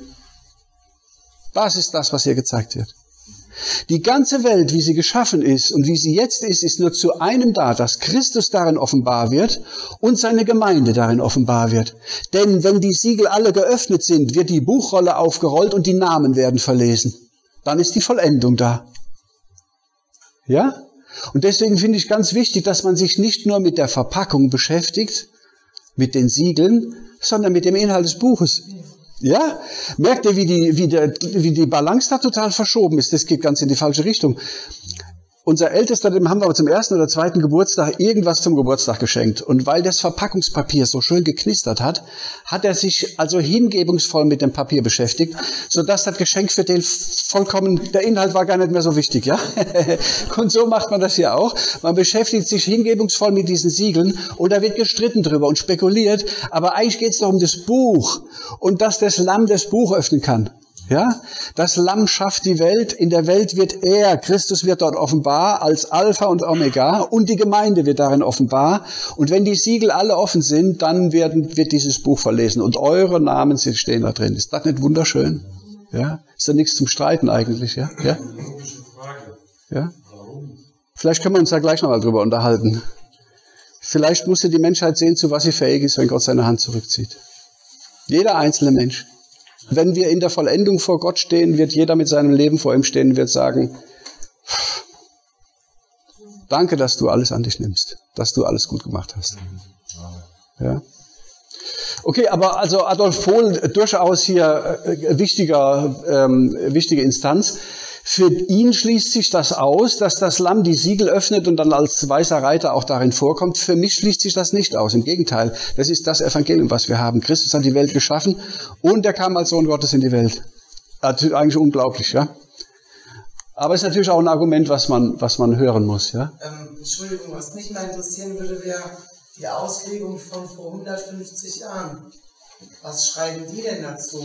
Das ist das, was hier gezeigt wird. Die ganze Welt, wie sie geschaffen ist und wie sie jetzt ist nur zu einem da, dass Christus darin offenbar wird und seine Gemeinde darin offenbar wird. Denn wenn die Siegel alle geöffnet sind, wird die Buchrolle aufgerollt und die Namen werden verlesen. Dann ist die Vollendung da. Ja? Und deswegen finde ich ganz wichtig, dass man sich nicht nur mit der Verpackung beschäftigt, mit den Siegeln, sondern mit dem Inhalt des Buches. Ja, merkt ihr, wie die Balance da total verschoben ist? Das geht ganz in die falsche Richtung. Unser Ältester, dem haben wir zum 1. oder 2. Geburtstag irgendwas zum Geburtstag geschenkt. Und weil das Verpackungspapier so schön geknistert hat, hat er sich also hingebungsvoll mit dem Papier beschäftigt, sodass das Geschenk für den vollkommen, der Inhalt war gar nicht mehr so wichtig, ja? Und so macht man das hier auch. Man beschäftigt sich hingebungsvoll mit diesen Siegeln und da wird gestritten drüber und spekuliert. Aber eigentlich geht es doch um das Buch und dass das Lamm das Buch öffnen kann. Ja, das Lamm schafft die Welt, in der Welt wird Christus wird dort offenbar als Alpha und Omega und die Gemeinde wird darin offenbar. Und wenn die Siegel alle offen sind, dann wird dieses Buch verlesen und eure Namen stehen da drin. Ist das nicht wunderschön? Ja, ist da nichts zum Streiten eigentlich, ja? Ja? Ja? Vielleicht können wir uns da gleich noch mal drüber unterhalten. Vielleicht musste die Menschheit sehen, zu was sie fähig ist, wenn Gott seine Hand zurückzieht. Jeder einzelne Mensch. Wenn wir in der Vollendung vor Gott stehen, wird jeder mit seinem Leben vor ihm stehen und wird sagen, danke, dass du alles an dich nimmst, dass du alles gut gemacht hast. Ja. Okay, aber also Adolf Pohl, durchaus hier wichtige Instanz. Für ihn schließt sich das aus, dass das Lamm die Siegel öffnet und dann als weißer Reiter auch darin vorkommt. Für mich schließt sich das nicht aus. Im Gegenteil, das ist das Evangelium, was wir haben. Christus hat die Welt geschaffen und er kam als Sohn Gottes in die Welt. Eigentlich unglaublich, ja. Aber es ist natürlich auch ein Argument, was man hören muss, ja. Entschuldigung, was mich mal interessieren würde, wäre die Auslegung von vor 150 Jahren. Was schreiben die denn dazu?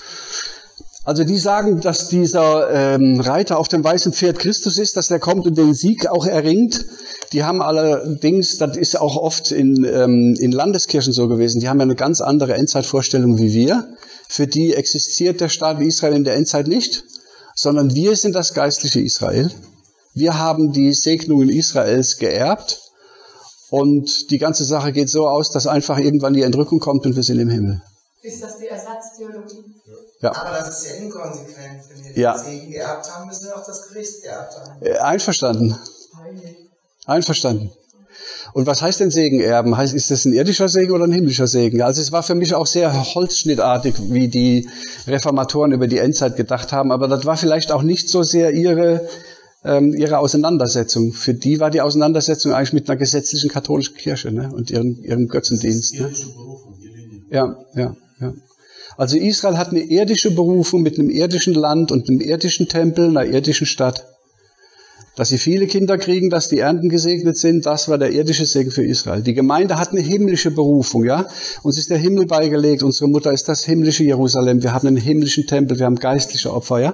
Also die sagen, dass dieser Reiter auf dem weißen Pferd Christus ist, dass der kommt und den Sieg auch erringt. Die haben allerdings, das ist auch oft in Landeskirchen so gewesen, die haben ja eine ganz andere Endzeitvorstellung wie wir. Für die existiert der Staat Israel in der Endzeit nicht, sondern wir sind das geistliche Israel. Wir haben die Segnungen Israels geerbt und die ganze Sache geht so aus, dass einfach irgendwann die Entrückung kommt und wir sind im Himmel. Ist das die Ersatztheologie? Ja. Aber das ist ja inkonsequent. Wenn wir den Segen geerbt haben, müssen wir auch das Gericht geerbt haben. Einverstanden. Einverstanden. Und was heißt denn Segen erben? Ist das ein irdischer Segen oder ein himmlischer Segen? Also es war für mich auch sehr holzschnittartig, wie die Reformatoren über die Endzeit gedacht haben. Aber das war vielleicht auch nicht so sehr ihre Auseinandersetzung. Für die war die Auseinandersetzung eigentlich mit einer gesetzlichen katholischen Kirche, ne? Und ihrem Götzendienst. Ne? Ja. Also Israel hat eine irdische Berufung mit einem irdischen Land und einem irdischen Tempel, einer irdischen Stadt. Dass sie viele Kinder kriegen, dass die Ernten gesegnet sind, das war der irdische Segen für Israel. Die Gemeinde hat eine himmlische Berufung, ja. Uns ist der Himmel beigelegt, unsere Mutter ist das himmlische Jerusalem, wir haben einen himmlischen Tempel, wir haben geistliche Opfer, ja.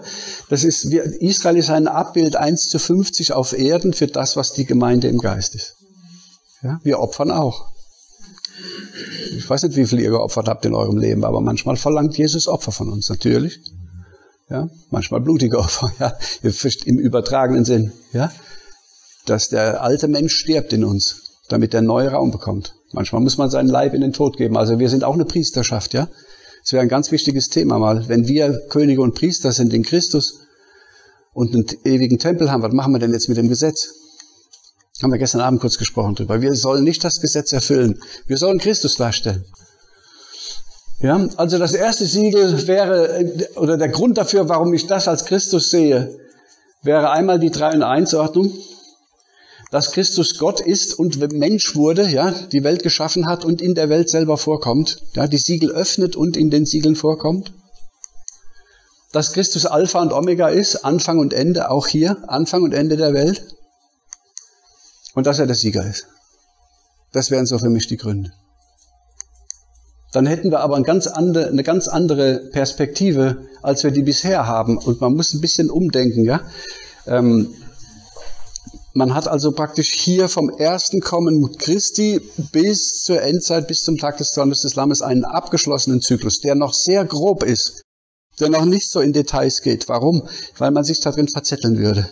Israel ist ein Abbild 1:50 auf Erden für das, was die Gemeinde im Geist ist. Ja, wir opfern auch. Ich weiß nicht, wie viel ihr geopfert habt in eurem Leben, aber manchmal verlangt Jesus Opfer von uns, natürlich. Ja, manchmal blutige Opfer, ja, im übertragenen Sinn, ja. Dass der alte Mensch stirbt in uns, damit er neuen Raum bekommt. Manchmal muss man seinen Leib in den Tod geben. Also wir sind auch eine Priesterschaft, ja. Das wäre ein ganz wichtiges Thema mal. Wenn wir Könige und Priester sind in Christus und einen ewigen Tempel haben, was machen wir denn jetzt mit dem Gesetz? Haben wir gestern Abend kurz gesprochen drüber. Wir sollen nicht das Gesetz erfüllen. Wir sollen Christus darstellen. Ja, also das erste Siegel wäre, oder der Grund dafür, warum ich das als Christus sehe, wäre einmal die 3-in-1-Ordnung, dass Christus Gott ist und Mensch wurde, ja, die Welt geschaffen hat und in der Welt selber vorkommt, ja, die Siegel öffnet und in den Siegeln vorkommt. Dass Christus Alpha und Omega ist, Anfang und Ende, auch hier, Anfang und Ende der Welt. Und dass er der Sieger ist. Das wären so für mich die Gründe. Dann hätten wir aber eine ganz andere Perspektive, als wir die bisher haben. Und man muss ein bisschen umdenken, ja. Man hat also praktisch hier vom ersten Kommen Christi bis zur Endzeit, bis zum Tag des Zornes des Lammes einen abgeschlossenen Zyklus, der noch sehr grob ist, der noch nicht so in Details geht. Warum? Weil man sich darin verzetteln würde.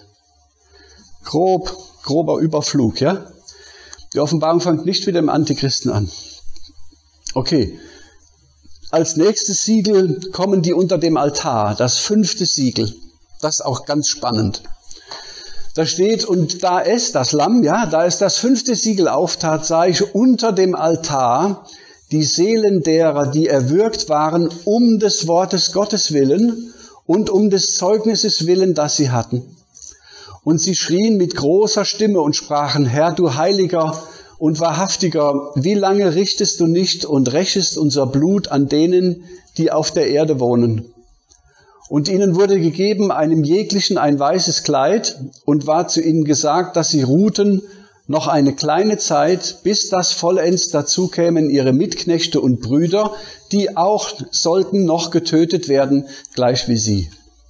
Grober Überflug, ja. Die Offenbarung fängt nicht wieder im Antichristen an. Okay. Als nächstes Siegel kommen die unter dem Altar, das 5. Siegel. Das ist auch ganz spannend. Da steht, und da es, das Lamm, ja, da es das 5. Siegel auftat, sah ich unter dem Altar die Seelen derer, die erwürgt waren, um des Wortes Gottes willen und um des Zeugnisses willen, das sie hatten. Und sie schrien mit großer Stimme und sprachen, Herr, du Heiliger und Wahrhaftiger, wie lange richtest du nicht und rächest unser Blut an denen, die auf der Erde wohnen? Und ihnen wurde gegeben einem jeglichen ein weißes Kleid und war zu ihnen gesagt, dass sie ruhten noch eine kleine Zeit, bis das vollends dazu kämen ihre Mitknechte und Brüder, die auch sollten noch getötet werden, gleich wie sie.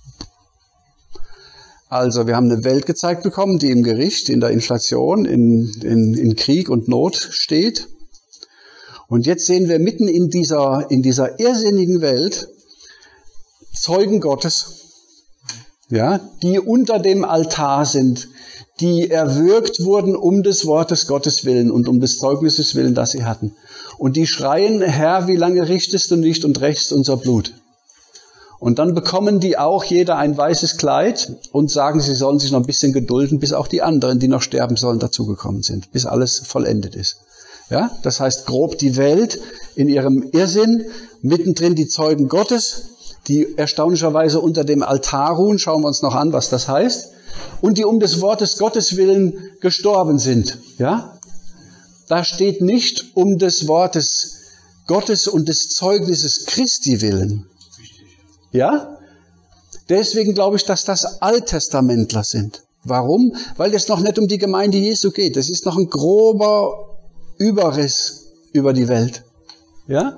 Also wir haben eine Welt gezeigt bekommen, die im Gericht, in der Inflation, in Krieg und Not steht. Und jetzt sehen wir mitten in dieser irrsinnigen Welt Zeugen Gottes, ja, die unter dem Altar sind, die erwürgt wurden um des Wortes Gottes willen und um des Zeugnisses willen, das sie hatten. Und die schreien, Herr, wie lange richtest du nicht und rächst unser Blut? Und dann bekommen die auch jeder ein weißes Kleid und sagen, sie sollen sich noch ein bisschen gedulden, bis auch die anderen, die noch sterben sollen, dazugekommen sind, bis alles vollendet ist. Ja, das heißt grob die Welt in ihrem Irrsinn, mittendrin die Zeugen Gottes, die erstaunlicherweise unter dem Altar ruhen, schauen wir uns noch an, was das heißt, und die um des Wortes Gottes willen gestorben sind. Ja, da steht nicht um des Wortes Gottes und des Zeugnisses Christi willen. Ja, deswegen glaube ich, dass das Alttestamentler sind. Warum? Weil es noch nicht um die Gemeinde Jesu geht. Das ist noch ein grober Überriss über die Welt. Ja.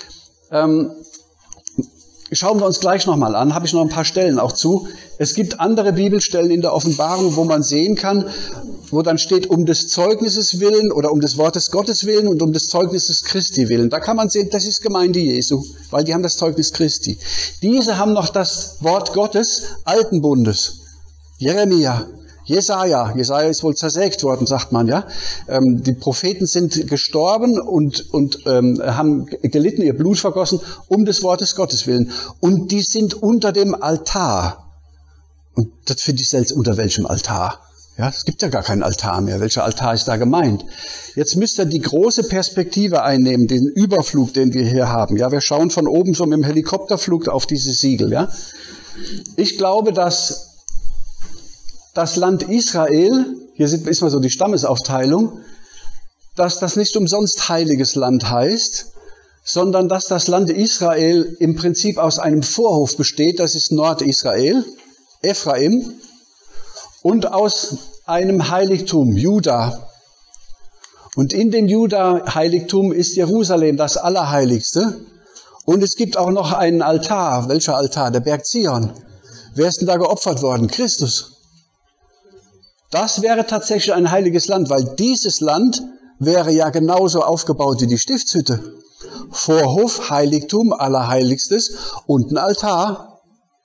Schauen wir uns gleich nochmal an, habe ich noch ein paar Stellen auch zu. Es gibt andere Bibelstellen in der Offenbarung, wo man sehen kann, wo dann steht, um des Zeugnisses willen oder um des Wortes Gottes willen und um des Zeugnisses Christi willen. Da kann man sehen, das ist Gemeinde Jesu, weil die haben das Zeugnis Christi. Diese haben noch das Wort Gottes Alten Bundes. Jeremia, Jesaja ist wohl zersägt worden, sagt man, ja. Die Propheten sind gestorben und haben gelitten, ihr Blut vergossen, um des Wortes Gottes willen. Und die sind unter dem Altar. Und das finde ich selbst, unter welchem Altar? Ja, es gibt ja gar keinen Altar mehr. Welcher Altar ist da gemeint? Jetzt müsst ihr die große Perspektive einnehmen, den Überflug, den wir hier haben. Ja, wir schauen von oben so mit dem Helikopterflug auf diese Siegel, ja. Ich glaube, dass das Land Israel, hier ist mal so die Stammesaufteilung, dass das nicht umsonst heiliges Land heißt, sondern dass das Land Israel im Prinzip aus einem Vorhof besteht, das ist Nordisrael, Ephraim, und aus einem Heiligtum, Juda. Und in dem Juda-Heiligtum ist Jerusalem das Allerheiligste. Und es gibt auch noch einen Altar. Welcher Altar? Der Berg Zion. Wer ist denn da geopfert worden? Christus. Das wäre tatsächlich ein heiliges Land, weil dieses Land wäre ja genauso aufgebaut wie die Stiftshütte. Vorhof, Heiligtum, Allerheiligstes und ein Altar.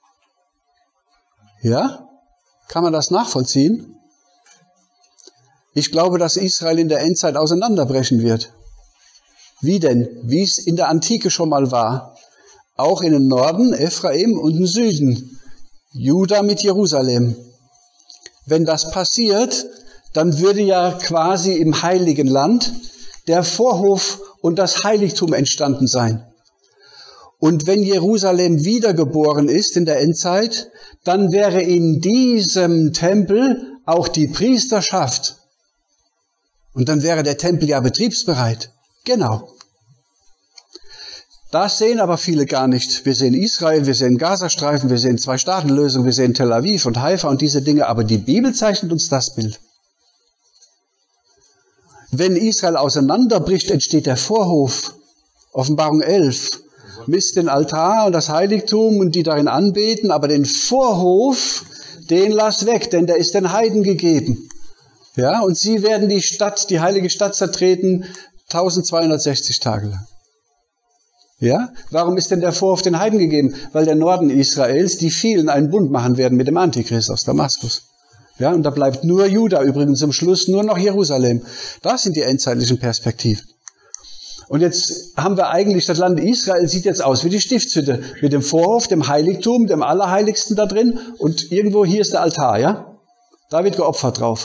Ja? Kann man das nachvollziehen? Ich glaube, dass Israel in der Endzeit auseinanderbrechen wird. Wie denn? Wie es in der Antike schon mal war. Auch in den Norden, Ephraim, und im Süden, Juda mit Jerusalem. Wenn das passiert, dann würde ja quasi im Heiligen Land der Vorhof und das Heiligtum entstanden sein. Und wenn Jerusalem wiedergeboren ist in der Endzeit, dann wäre in diesem Tempel auch die Priesterschaft. Und dann wäre der Tempel ja betriebsbereit. Genau. Das sehen aber viele gar nicht. Wir sehen Israel, wir sehen Gazastreifen, wir sehen Zwei-Staaten-Lösung, wir sehen Tel Aviv und Haifa und diese Dinge. Aber die Bibel zeichnet uns das Bild. Wenn Israel auseinanderbricht, entsteht der Vorhof. Offenbarung 11. Misst den Altar und das Heiligtum und die darin anbeten, aber den Vorhof, den lass weg, denn der ist den Heiden gegeben. Ja, und sie werden die Stadt, die heilige Stadt zertreten, 1260 Tage lang. Ja, warum ist denn der Vorhof den Heiden gegeben? Weil der Norden Israels, die vielen einen Bund machen werden mit dem Antichrist aus Damaskus. Ja, und da bleibt nur Juda, übrigens zum Schluss nur noch Jerusalem. Das sind die endzeitlichen Perspektiven. Und jetzt haben wir eigentlich, das Land Israel sieht jetzt aus wie die Stiftshütte. Mit dem Vorhof, dem Heiligtum, dem Allerheiligsten da drin. Und irgendwo hier ist der Altar, ja? Da wird geopfert drauf.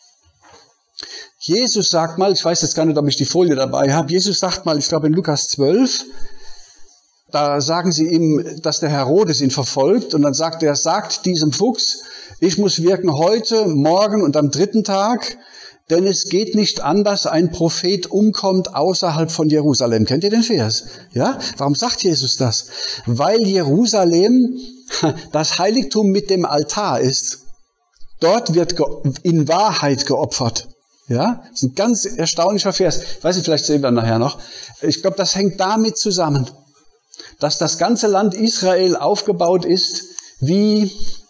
Jesus sagt mal, ich weiß jetzt gar nicht, ob ich die Folie dabei habe. Jesus sagt mal, ich glaube in Lukas 12, da sagen sie ihm, dass der Herodes ihn verfolgt. Und dann sagt er, sagt diesem Fuchs, ich muss wirken heute, morgen und am 3. Tag, denn es geht nicht an, dass ein Prophet umkommt außerhalb von Jerusalem. Kennt ihr den Vers? Ja? Warum sagt Jesus das? Weil Jerusalem das Heiligtum mit dem Altar ist. Dort wird in Wahrheit geopfert. Ja? Das ist ein ganz erstaunlicher Vers. Ich weiß nicht, vielleicht sehen wir nachher noch. Ich glaube, das hängt damit zusammen, dass das ganze Land Israel aufgebaut ist wie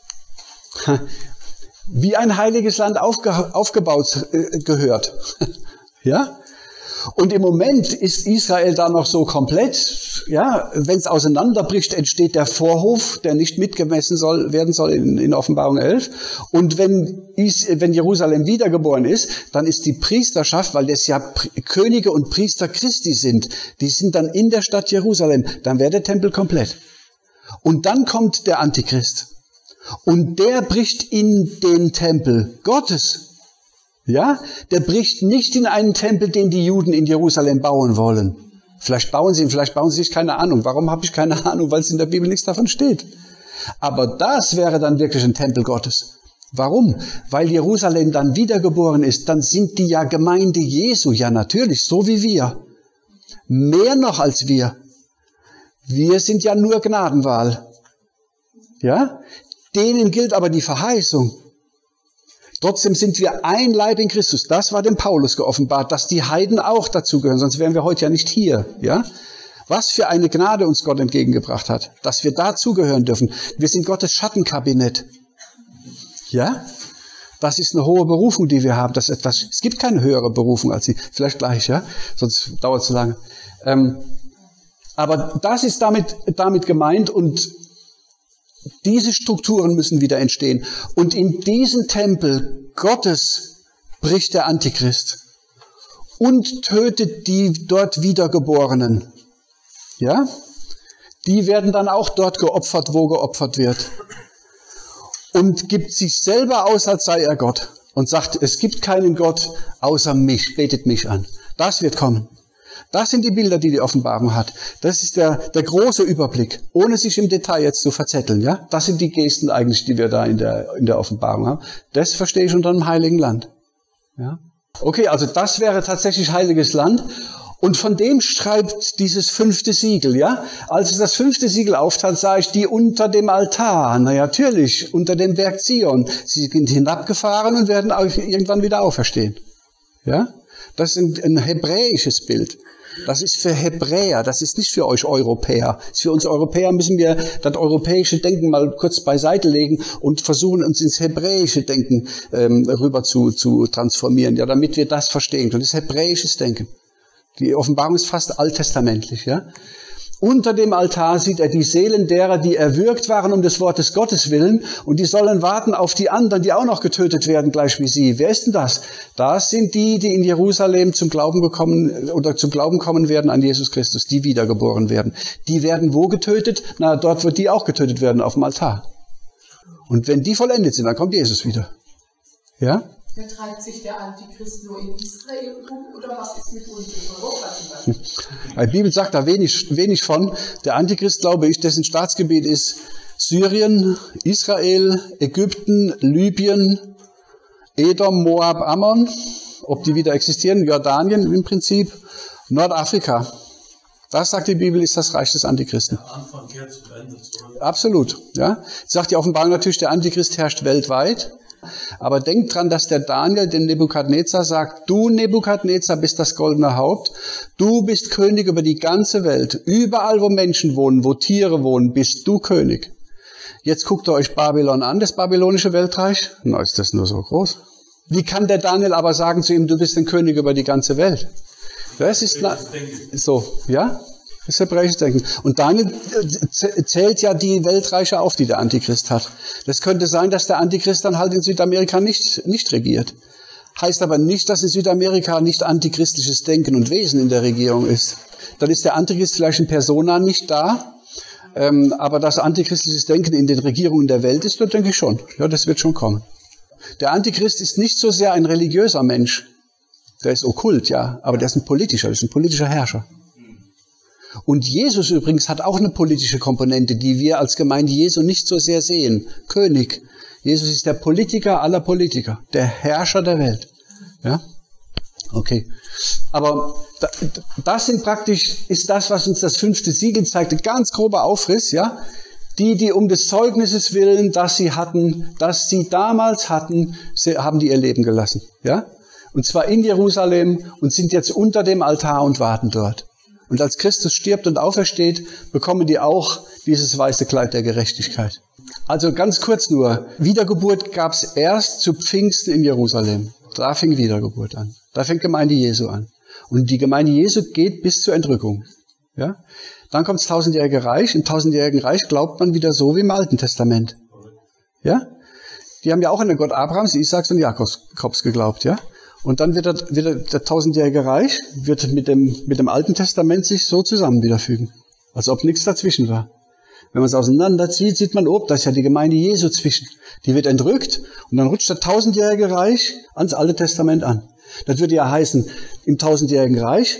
ein heiliges Land aufgebaut gehört. Ja? Und im Moment ist Israel da noch so komplett, ja, wenn es auseinanderbricht, entsteht der Vorhof, der nicht mitgemessen werden soll in Offenbarung 11. Und wenn Jerusalem wiedergeboren ist, dann ist die Priesterschaft, weil das ja Könige und Priester Christi sind, die sind dann in der Stadt Jerusalem, dann wäre der Tempel komplett. Und dann kommt der Antichrist. Und der bricht in den Tempel Gottes. Ja, der bricht nicht in einen Tempel, den die Juden in Jerusalem bauen wollen. Vielleicht bauen sie ihn, vielleicht bauen sie sich, keine Ahnung. Warum habe ich keine Ahnung? Weil es in der Bibel nichts davon steht. Aber das wäre dann wirklich ein Tempel Gottes. Warum? Weil Jerusalem dann wiedergeboren ist. Dann sind die ja Gemeinde Jesu. Ja, natürlich, so wie wir. Mehr noch als wir. Wir sind ja nur Gnadenwahl. Ja? Denen gilt aber die Verheißung. Trotzdem sind wir ein Leib in Christus. Das war dem Paulus geoffenbart, dass die Heiden auch dazugehören, sonst wären wir heute ja nicht hier. Ja? Was für eine Gnade uns Gott entgegengebracht hat, dass wir dazugehören dürfen. Wir sind Gottes Schattenkabinett. Ja? Das ist eine hohe Berufung, die wir haben. Es gibt keine höhere Berufung als sie. Vielleicht gleich, ja? Sonst dauert es zu lange. Aber das ist damit gemeint und diese Strukturen müssen wieder entstehen. Und in diesen Tempel Gottes bricht der Antichrist und tötet die dort Wiedergeborenen. Ja? Die werden dann auch dort geopfert, wo geopfert wird. Und gibt sich selber aus, als sei er Gott. Und sagt, es gibt keinen Gott außer mich, betet mich an. Das wird kommen. Das sind die Bilder, die Offenbarung hat. Das ist der große Überblick, ohne sich im Detail jetzt zu verzetteln. Ja, das sind die Gesten eigentlich, die wir da in der Offenbarung haben. Das verstehe ich unter einem heiligen Land. Ja, okay, also das wäre tatsächlich heiliges Land. Und von dem schreibt dieses 5. Siegel. Ja, als es das 5. Siegel auftat, sah ich die unter dem Altar. Na ja, natürlich, unter dem Berg Zion. Sie sind hinabgefahren und werden irgendwann wieder auferstehen. Ja, das ist ein hebräisches Bild. Das ist für Hebräer, das ist nicht für euch Europäer. Für uns Europäer müssen wir das europäische Denken mal kurz beiseite legen und versuchen, uns ins hebräische Denken rüber zu transformieren, ja, damit wir das verstehen. Und das ist hebräisches Denken. Die Offenbarung ist fast alttestamentlich, ja. Unter dem Altar sieht er die Seelen derer, die erwürgt waren um des Wortes Gottes willen, und die sollen warten auf die anderen, die auch noch getötet werden, gleich wie sie. Wer ist denn das? Das sind die, die in Jerusalem zum Glauben kommen werden an Jesus Christus, die wiedergeboren werden. Die werden wo getötet? Na, dort wird die auch getötet werden, auf dem Altar. Und wenn die vollendet sind, dann kommt Jesus wieder. Ja? Wer treibt sich der Antichrist nur in Israel um, oder was ist mit uns in Europa zum Beispiel? Die Bibel sagt da wenig von. Der Antichrist, glaube ich, dessen Staatsgebiet ist Syrien, Israel, Ägypten, Libyen, Edom, Moab, Ammon, ob die wieder existieren, Jordanien im Prinzip, Nordafrika. Das, sagt die Bibel, ist das Reich des Antichristen. Der Anfang kehrt zum Ende zurück. Absolut, ja. Sagt die Offenbarung natürlich, der Antichrist herrscht weltweit. Aber denkt dran, dass der Daniel dem Nebukadnezar sagt, du Nebukadnezar bist das goldene Haupt, du bist König über die ganze Welt, überall wo Menschen wohnen, wo Tiere wohnen, bist du König. Jetzt guckt ihr euch Babylon an, das babylonische Weltreich. Na, ist das nur so groß? Wie kann der Daniel aber sagen zu ihm, du bist ein König über die ganze Welt? Das ist so, ja? Das ist hebräisches Denken. Und Daniel zählt ja die Weltreiche auf, die der Antichrist hat. Das könnte sein, dass der Antichrist dann halt in Südamerika nicht regiert. Heißt aber nicht, dass in Südamerika nicht antichristisches Denken und Wesen in der Regierung ist. Dann ist der Antichrist vielleicht in Persona nicht da, aber dass antichristisches Denken in den Regierungen der Welt ist, das denke ich schon. Ja, das wird schon kommen. Der Antichrist ist nicht so sehr ein religiöser Mensch. Der ist okkult, ja, aber der ist ein politischer Herrscher. Und Jesus übrigens hat auch eine politische Komponente, die wir als Gemeinde Jesu nicht so sehr sehen. König. Jesus ist der Politiker aller Politiker, der Herrscher der Welt. Ja? Okay. Aber das ist das, was uns das 5. Siegel zeigt. Ein ganz grober Aufriss, ja. Die um des Zeugnisses willen, das sie damals hatten, haben die ihr Leben gelassen. Ja? Und zwar in Jerusalem und sind jetzt unter dem Altar und warten dort. Und als Christus stirbt und aufersteht, bekommen die auch dieses weiße Kleid der Gerechtigkeit. Also ganz kurz nur, Wiedergeburt gab es erst zu Pfingsten in Jerusalem. Da fing Wiedergeburt an. Da fängt Gemeinde Jesu an. Und die Gemeinde Jesu geht bis zur Entrückung. Ja? Dann kommt das 1000-jährige Reich. Im 1000-jährigen Reich glaubt man wieder so wie im Alten Testament. Ja? Die haben ja auch an den Gott Abrahams, Isaaks und Jakobs geglaubt, ja? Und dann wird der 1000-jährige Reich wird mit dem Alten Testament sich so zusammen wiederfügen. Als ob nichts dazwischen war. Wenn man es auseinanderzieht, sieht man, da ist ja die Gemeinde Jesu zwischen. Die wird entrückt und dann rutscht der 1000-jährige Reich ans Alte Testament an. Das würde ja heißen, im 1000-jährigen Reich,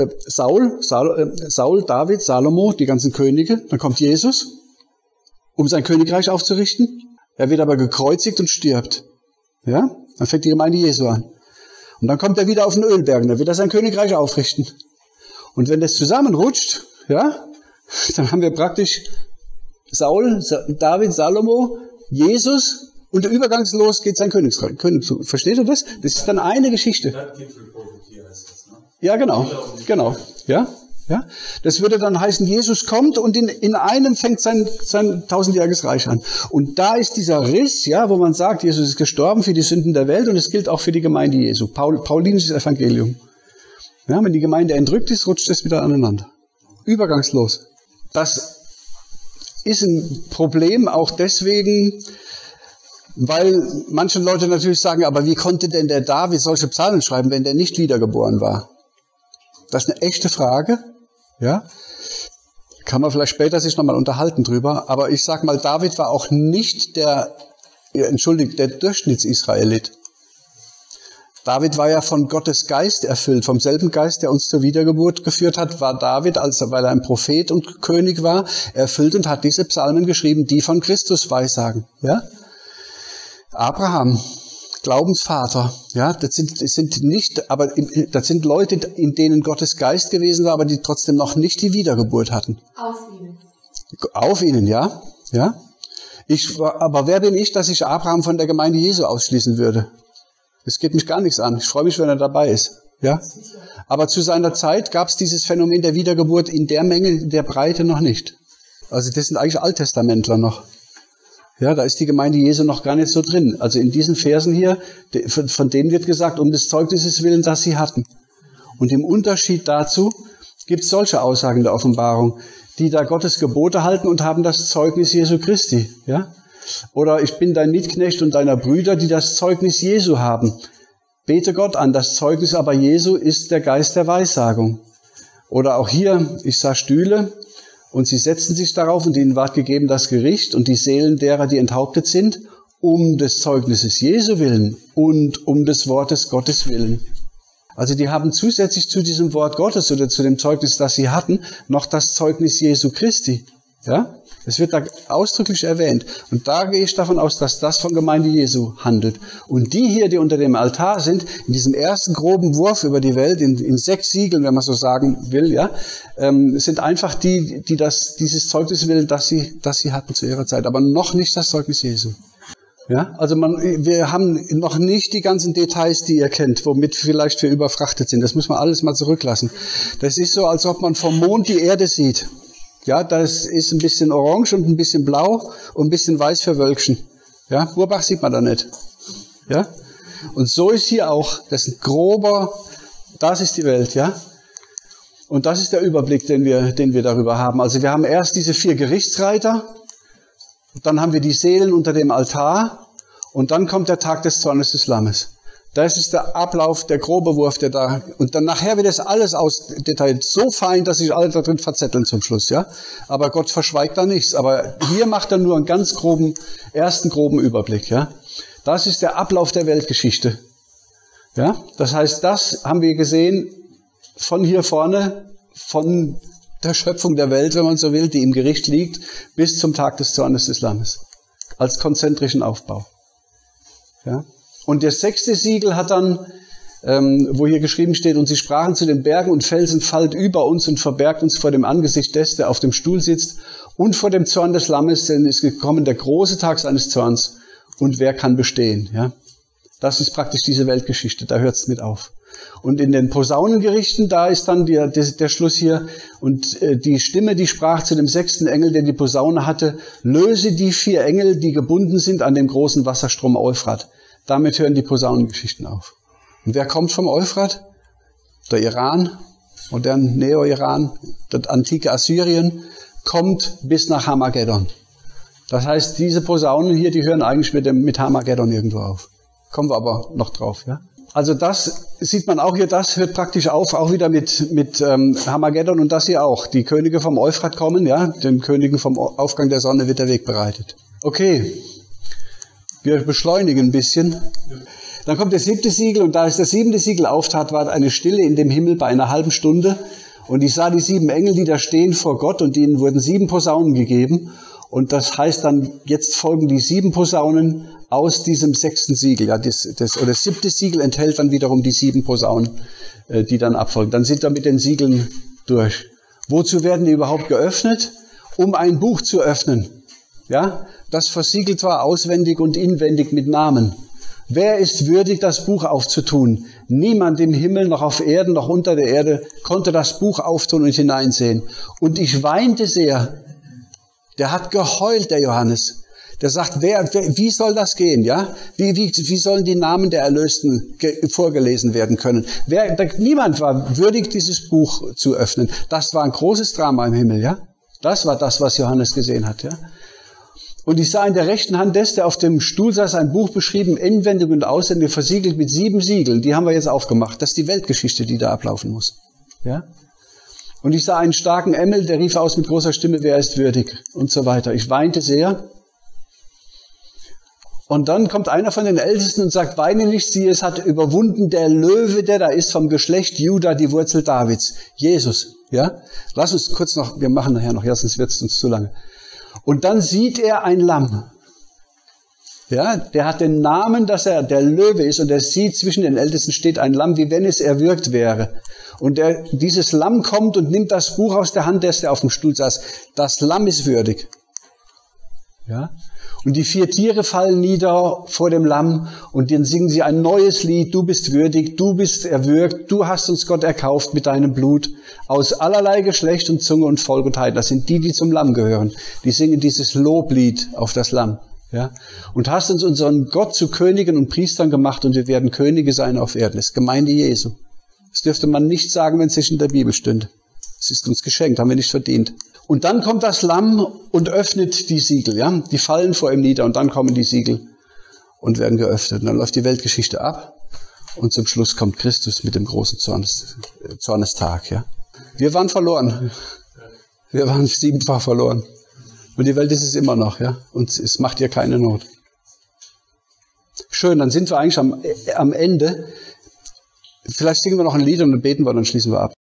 Saul, David, Salomo, die ganzen Könige, dann kommt Jesus, um sein Königreich aufzurichten. Er wird aber gekreuzigt und stirbt. Ja? Dann fängt die Gemeinde Jesu an. Und dann kommt er wieder auf den Ölberg, dann wird er sein Königreich aufrichten. Und wenn das zusammenrutscht, ja, dann haben wir praktisch Saul, David, Salomo, Jesus und übergangslos geht sein Königreich. Versteht ihr das? Das ist dann eine Geschichte. Ja, genau, ja. Ja, das würde dann heißen, Jesus kommt und in einem fängt sein 1000-jähriges Reich an. Und da ist dieser Riss, ja, wo man sagt, Jesus ist gestorben für die Sünden der Welt und es gilt auch für die Gemeinde Jesu. Paulinisches Evangelium. Ja, wenn die Gemeinde entrückt ist, rutscht es wieder aneinander. Übergangslos. Das ist ein Problem auch deswegen, weil manche Leute natürlich sagen, aber wie konnte denn der David solche Psalmen schreiben, wenn der nicht wiedergeboren war? Das ist eine echte Frage. Ja, kann man vielleicht später sich nochmal unterhalten drüber, aber ich sag mal, David war auch nicht der Durchschnitts-Israelit. David war ja von Gottes Geist erfüllt, vom selben Geist, der uns zur Wiedergeburt geführt hat, war David, weil er ein Prophet und König war, erfüllt und hat diese Psalmen geschrieben, die von Christus weissagen. Abraham, Glaubensvater, ja, das sind Leute, in denen Gottes Geist gewesen war, aber die trotzdem noch nicht die Wiedergeburt hatten. Auf ihnen, ja. Aber wer bin ich, dass ich Abraham von der Gemeinde Jesu ausschließen würde? Das geht mich gar nichts an. Ich freue mich, wenn er dabei ist, ja. Aber zu seiner Zeit gab es dieses Phänomen der Wiedergeburt in der Menge, in der Breite noch nicht. Also das sind eigentlich Alttestamentler noch. Ja, da ist die Gemeinde Jesu noch gar nicht so drin. Also in diesen Versen hier, von denen wird gesagt, um des Zeugnisses willen, das sie hatten. Und im Unterschied dazu gibt es solche Aussagen der Offenbarung, die da Gottes Gebote halten und haben das Zeugnis Jesu Christi. Ja? Oder ich bin dein Mitknecht und deiner Brüder, die das Zeugnis Jesu haben. Bete Gott an, das Zeugnis aber Jesu ist der Geist der Weissagung. Oder auch hier, ich sah Stühle und sie setzten sich darauf und ihnen ward gegeben das Gericht und die Seelen derer, die enthauptet sind, um des Zeugnisses Jesu willen und um des Wortes Gottes willen. Also die haben zusätzlich zu diesem Wort Gottes oder zu dem Zeugnis, das sie hatten, noch das Zeugnis Jesu Christi. Ja? Es wird da ausdrücklich erwähnt. Und da gehe ich davon aus, dass das von Gemeinde Jesu handelt. Und die hier, die unter dem Altar sind, in diesem ersten groben Wurf über die Welt, in 6 Siegeln, wenn man so sagen will, ja, sind einfach die dieses Zeugnis willen, das sie hatten zu ihrer Zeit. Aber noch nicht das Zeugnis Jesu. Ja, also wir haben noch nicht die ganzen Details, die ihr kennt, womit vielleicht wir überfrachtet sind. Das muss man alles mal zurücklassen. Das ist so, als ob man vom Mond die Erde sieht. Ja, das ist ein bisschen orange und ein bisschen blau und ein bisschen weiß für Wölkchen. Ja, Burbach sieht man da nicht. Ja, und so ist hier auch, das ist ein grober, das ist die Welt, ja. Und das ist der Überblick, den wir darüber haben. Also wir haben erst diese 4 Gerichtsreiter, dann haben wir die Seelen unter dem Altar und dann kommt der Tag des Zornes des Lammes. Das ist der Ablauf, der grobe Wurf, der da, und dann nachher wird das alles ausdetailliert, so fein, dass sich alle da drin verzetteln zum Schluss, ja. Aber Gott verschweigt da nichts. Aber hier macht er nur einen ganz ersten groben Überblick, ja. Das ist der Ablauf der Weltgeschichte. Ja. Das heißt, das haben wir gesehen von hier vorne, von der Schöpfung der Welt, wenn man so will, die im Gericht liegt, bis zum Tag des Zornes des Lammes. Als konzentrischen Aufbau. Ja. Und das 6. Siegel hat dann, wo hier geschrieben steht, und sie sprachen zu den Bergen und Felsen, fallt über uns und verbergt uns vor dem Angesicht des, der auf dem Stuhl sitzt, und vor dem Zorn des Lammes, denn ist gekommen der große Tag seines Zorns, und wer kann bestehen? Ja? Das ist praktisch diese Weltgeschichte, da hört es mit auf. Und in den Posaunengerichten, da ist dann der Schluss hier, und die Stimme, die sprach zu dem 6. Engel, der die Posaune hatte, löse die 4 Engel, die gebunden sind an dem großen Wasserstrom Euphrat. Damit hören die Posaunengeschichten auf. Und wer kommt vom Euphrat? Der Iran, modern Neo-Iran, das antike Assyrien, kommt bis nach Hamageddon. Das heißt, diese Posaunen hier, die hören eigentlich mit Hamageddon irgendwo auf. Kommen wir aber noch drauf, ja. Also das sieht man auch hier, das hört praktisch auf, auch wieder mit Hamageddon und das hier auch. Die Könige vom Euphrat kommen, ja, den Königen vom Aufgang der Sonne wird der Weg bereitet. Okay. Wir beschleunigen ein bisschen. Dann kommt das 7. Siegel und da es das 7. Siegel auftat, war eine Stille in dem Himmel bei einer halben Stunde. Und ich sah die 7 Engel, die da stehen vor Gott und ihnen wurden 7 Posaunen gegeben. Und das heißt dann, jetzt folgen die 7 Posaunen aus diesem 6. Siegel. Ja, das 7. Siegel enthält dann wiederum die 7 Posaunen, die dann abfolgen. Dann sind wir mit den Siegeln durch. Wozu werden die überhaupt geöffnet? Um ein Buch zu öffnen. Ja, das versiegelt war auswendig und inwendig mit Namen. Wer ist würdig, das Buch aufzutun? Niemand im Himmel, noch auf Erden, noch unter der Erde konnte das Buch auftun und hineinsehen. Und ich weinte sehr. Der hat geheult, der Johannes. Der sagt, wie soll das gehen? Ja, wie sollen die Namen der Erlösten vorgelesen werden können? Niemand war würdig, dieses Buch zu öffnen. Das war ein großes Drama im Himmel. Ja, das war das, was Johannes gesehen hat. Ja. Und ich sah in der rechten Hand des, der auf dem Stuhl saß, ein Buch beschrieben, inwendig und auswendig, versiegelt mit 7 Siegeln. Die haben wir jetzt aufgemacht. Das ist die Weltgeschichte, die da ablaufen muss. Ja? Und ich sah einen starken Engel, der rief aus mit großer Stimme, wer ist würdig? Und so weiter. Ich weinte sehr. Und dann kommt einer von den Ältesten und sagt, weine nicht, siehe, es hat überwunden der Löwe, der da ist, vom Geschlecht Juda, die Wurzel Davids. Jesus. Ja? Lass uns kurz noch, wir machen nachher noch, ja, sonst wird es uns zu lange. Und dann sieht er ein Lamm. Ja, der hat den Namen, dass er der Löwe ist, und er sieht, zwischen den Ältesten steht ein Lamm, wie wenn es erwürgt wäre. Und dieses Lamm kommt und nimmt das Buch aus der Hand des, der auf dem Stuhl saß. Das Lamm ist würdig. Ja. Und die 4 Tiere fallen nieder vor dem Lamm und dann singen sie ein neues Lied. Du bist würdig, du bist erwürgt, du hast uns Gott erkauft mit deinem Blut aus allerlei Geschlecht und Zunge und Volk und Heit. Das sind die, die zum Lamm gehören. Die singen dieses Loblied auf das Lamm. Ja? Und hast uns unseren Gott zu Königen und Priestern gemacht und wir werden Könige sein auf Erden. Das ist Gemeinde Jesu. Das dürfte man nicht sagen, wenn es nicht in der Bibel stünde. Es ist uns geschenkt, haben wir nicht verdient. Und dann kommt das Lamm und öffnet die Siegel. Ja? Die fallen vor ihm nieder und dann kommen die Siegel und werden geöffnet. Und dann läuft die Weltgeschichte ab und zum Schluss kommt Christus mit dem großen Zornestag. Ja? Wir waren verloren. Wir waren 7-fach verloren. Und die Welt ist es immer noch. Ja? Und es macht ihr keine Not. Schön, dann sind wir eigentlich am Ende. Vielleicht singen wir noch ein Lied und dann beten wir und dann schließen wir ab.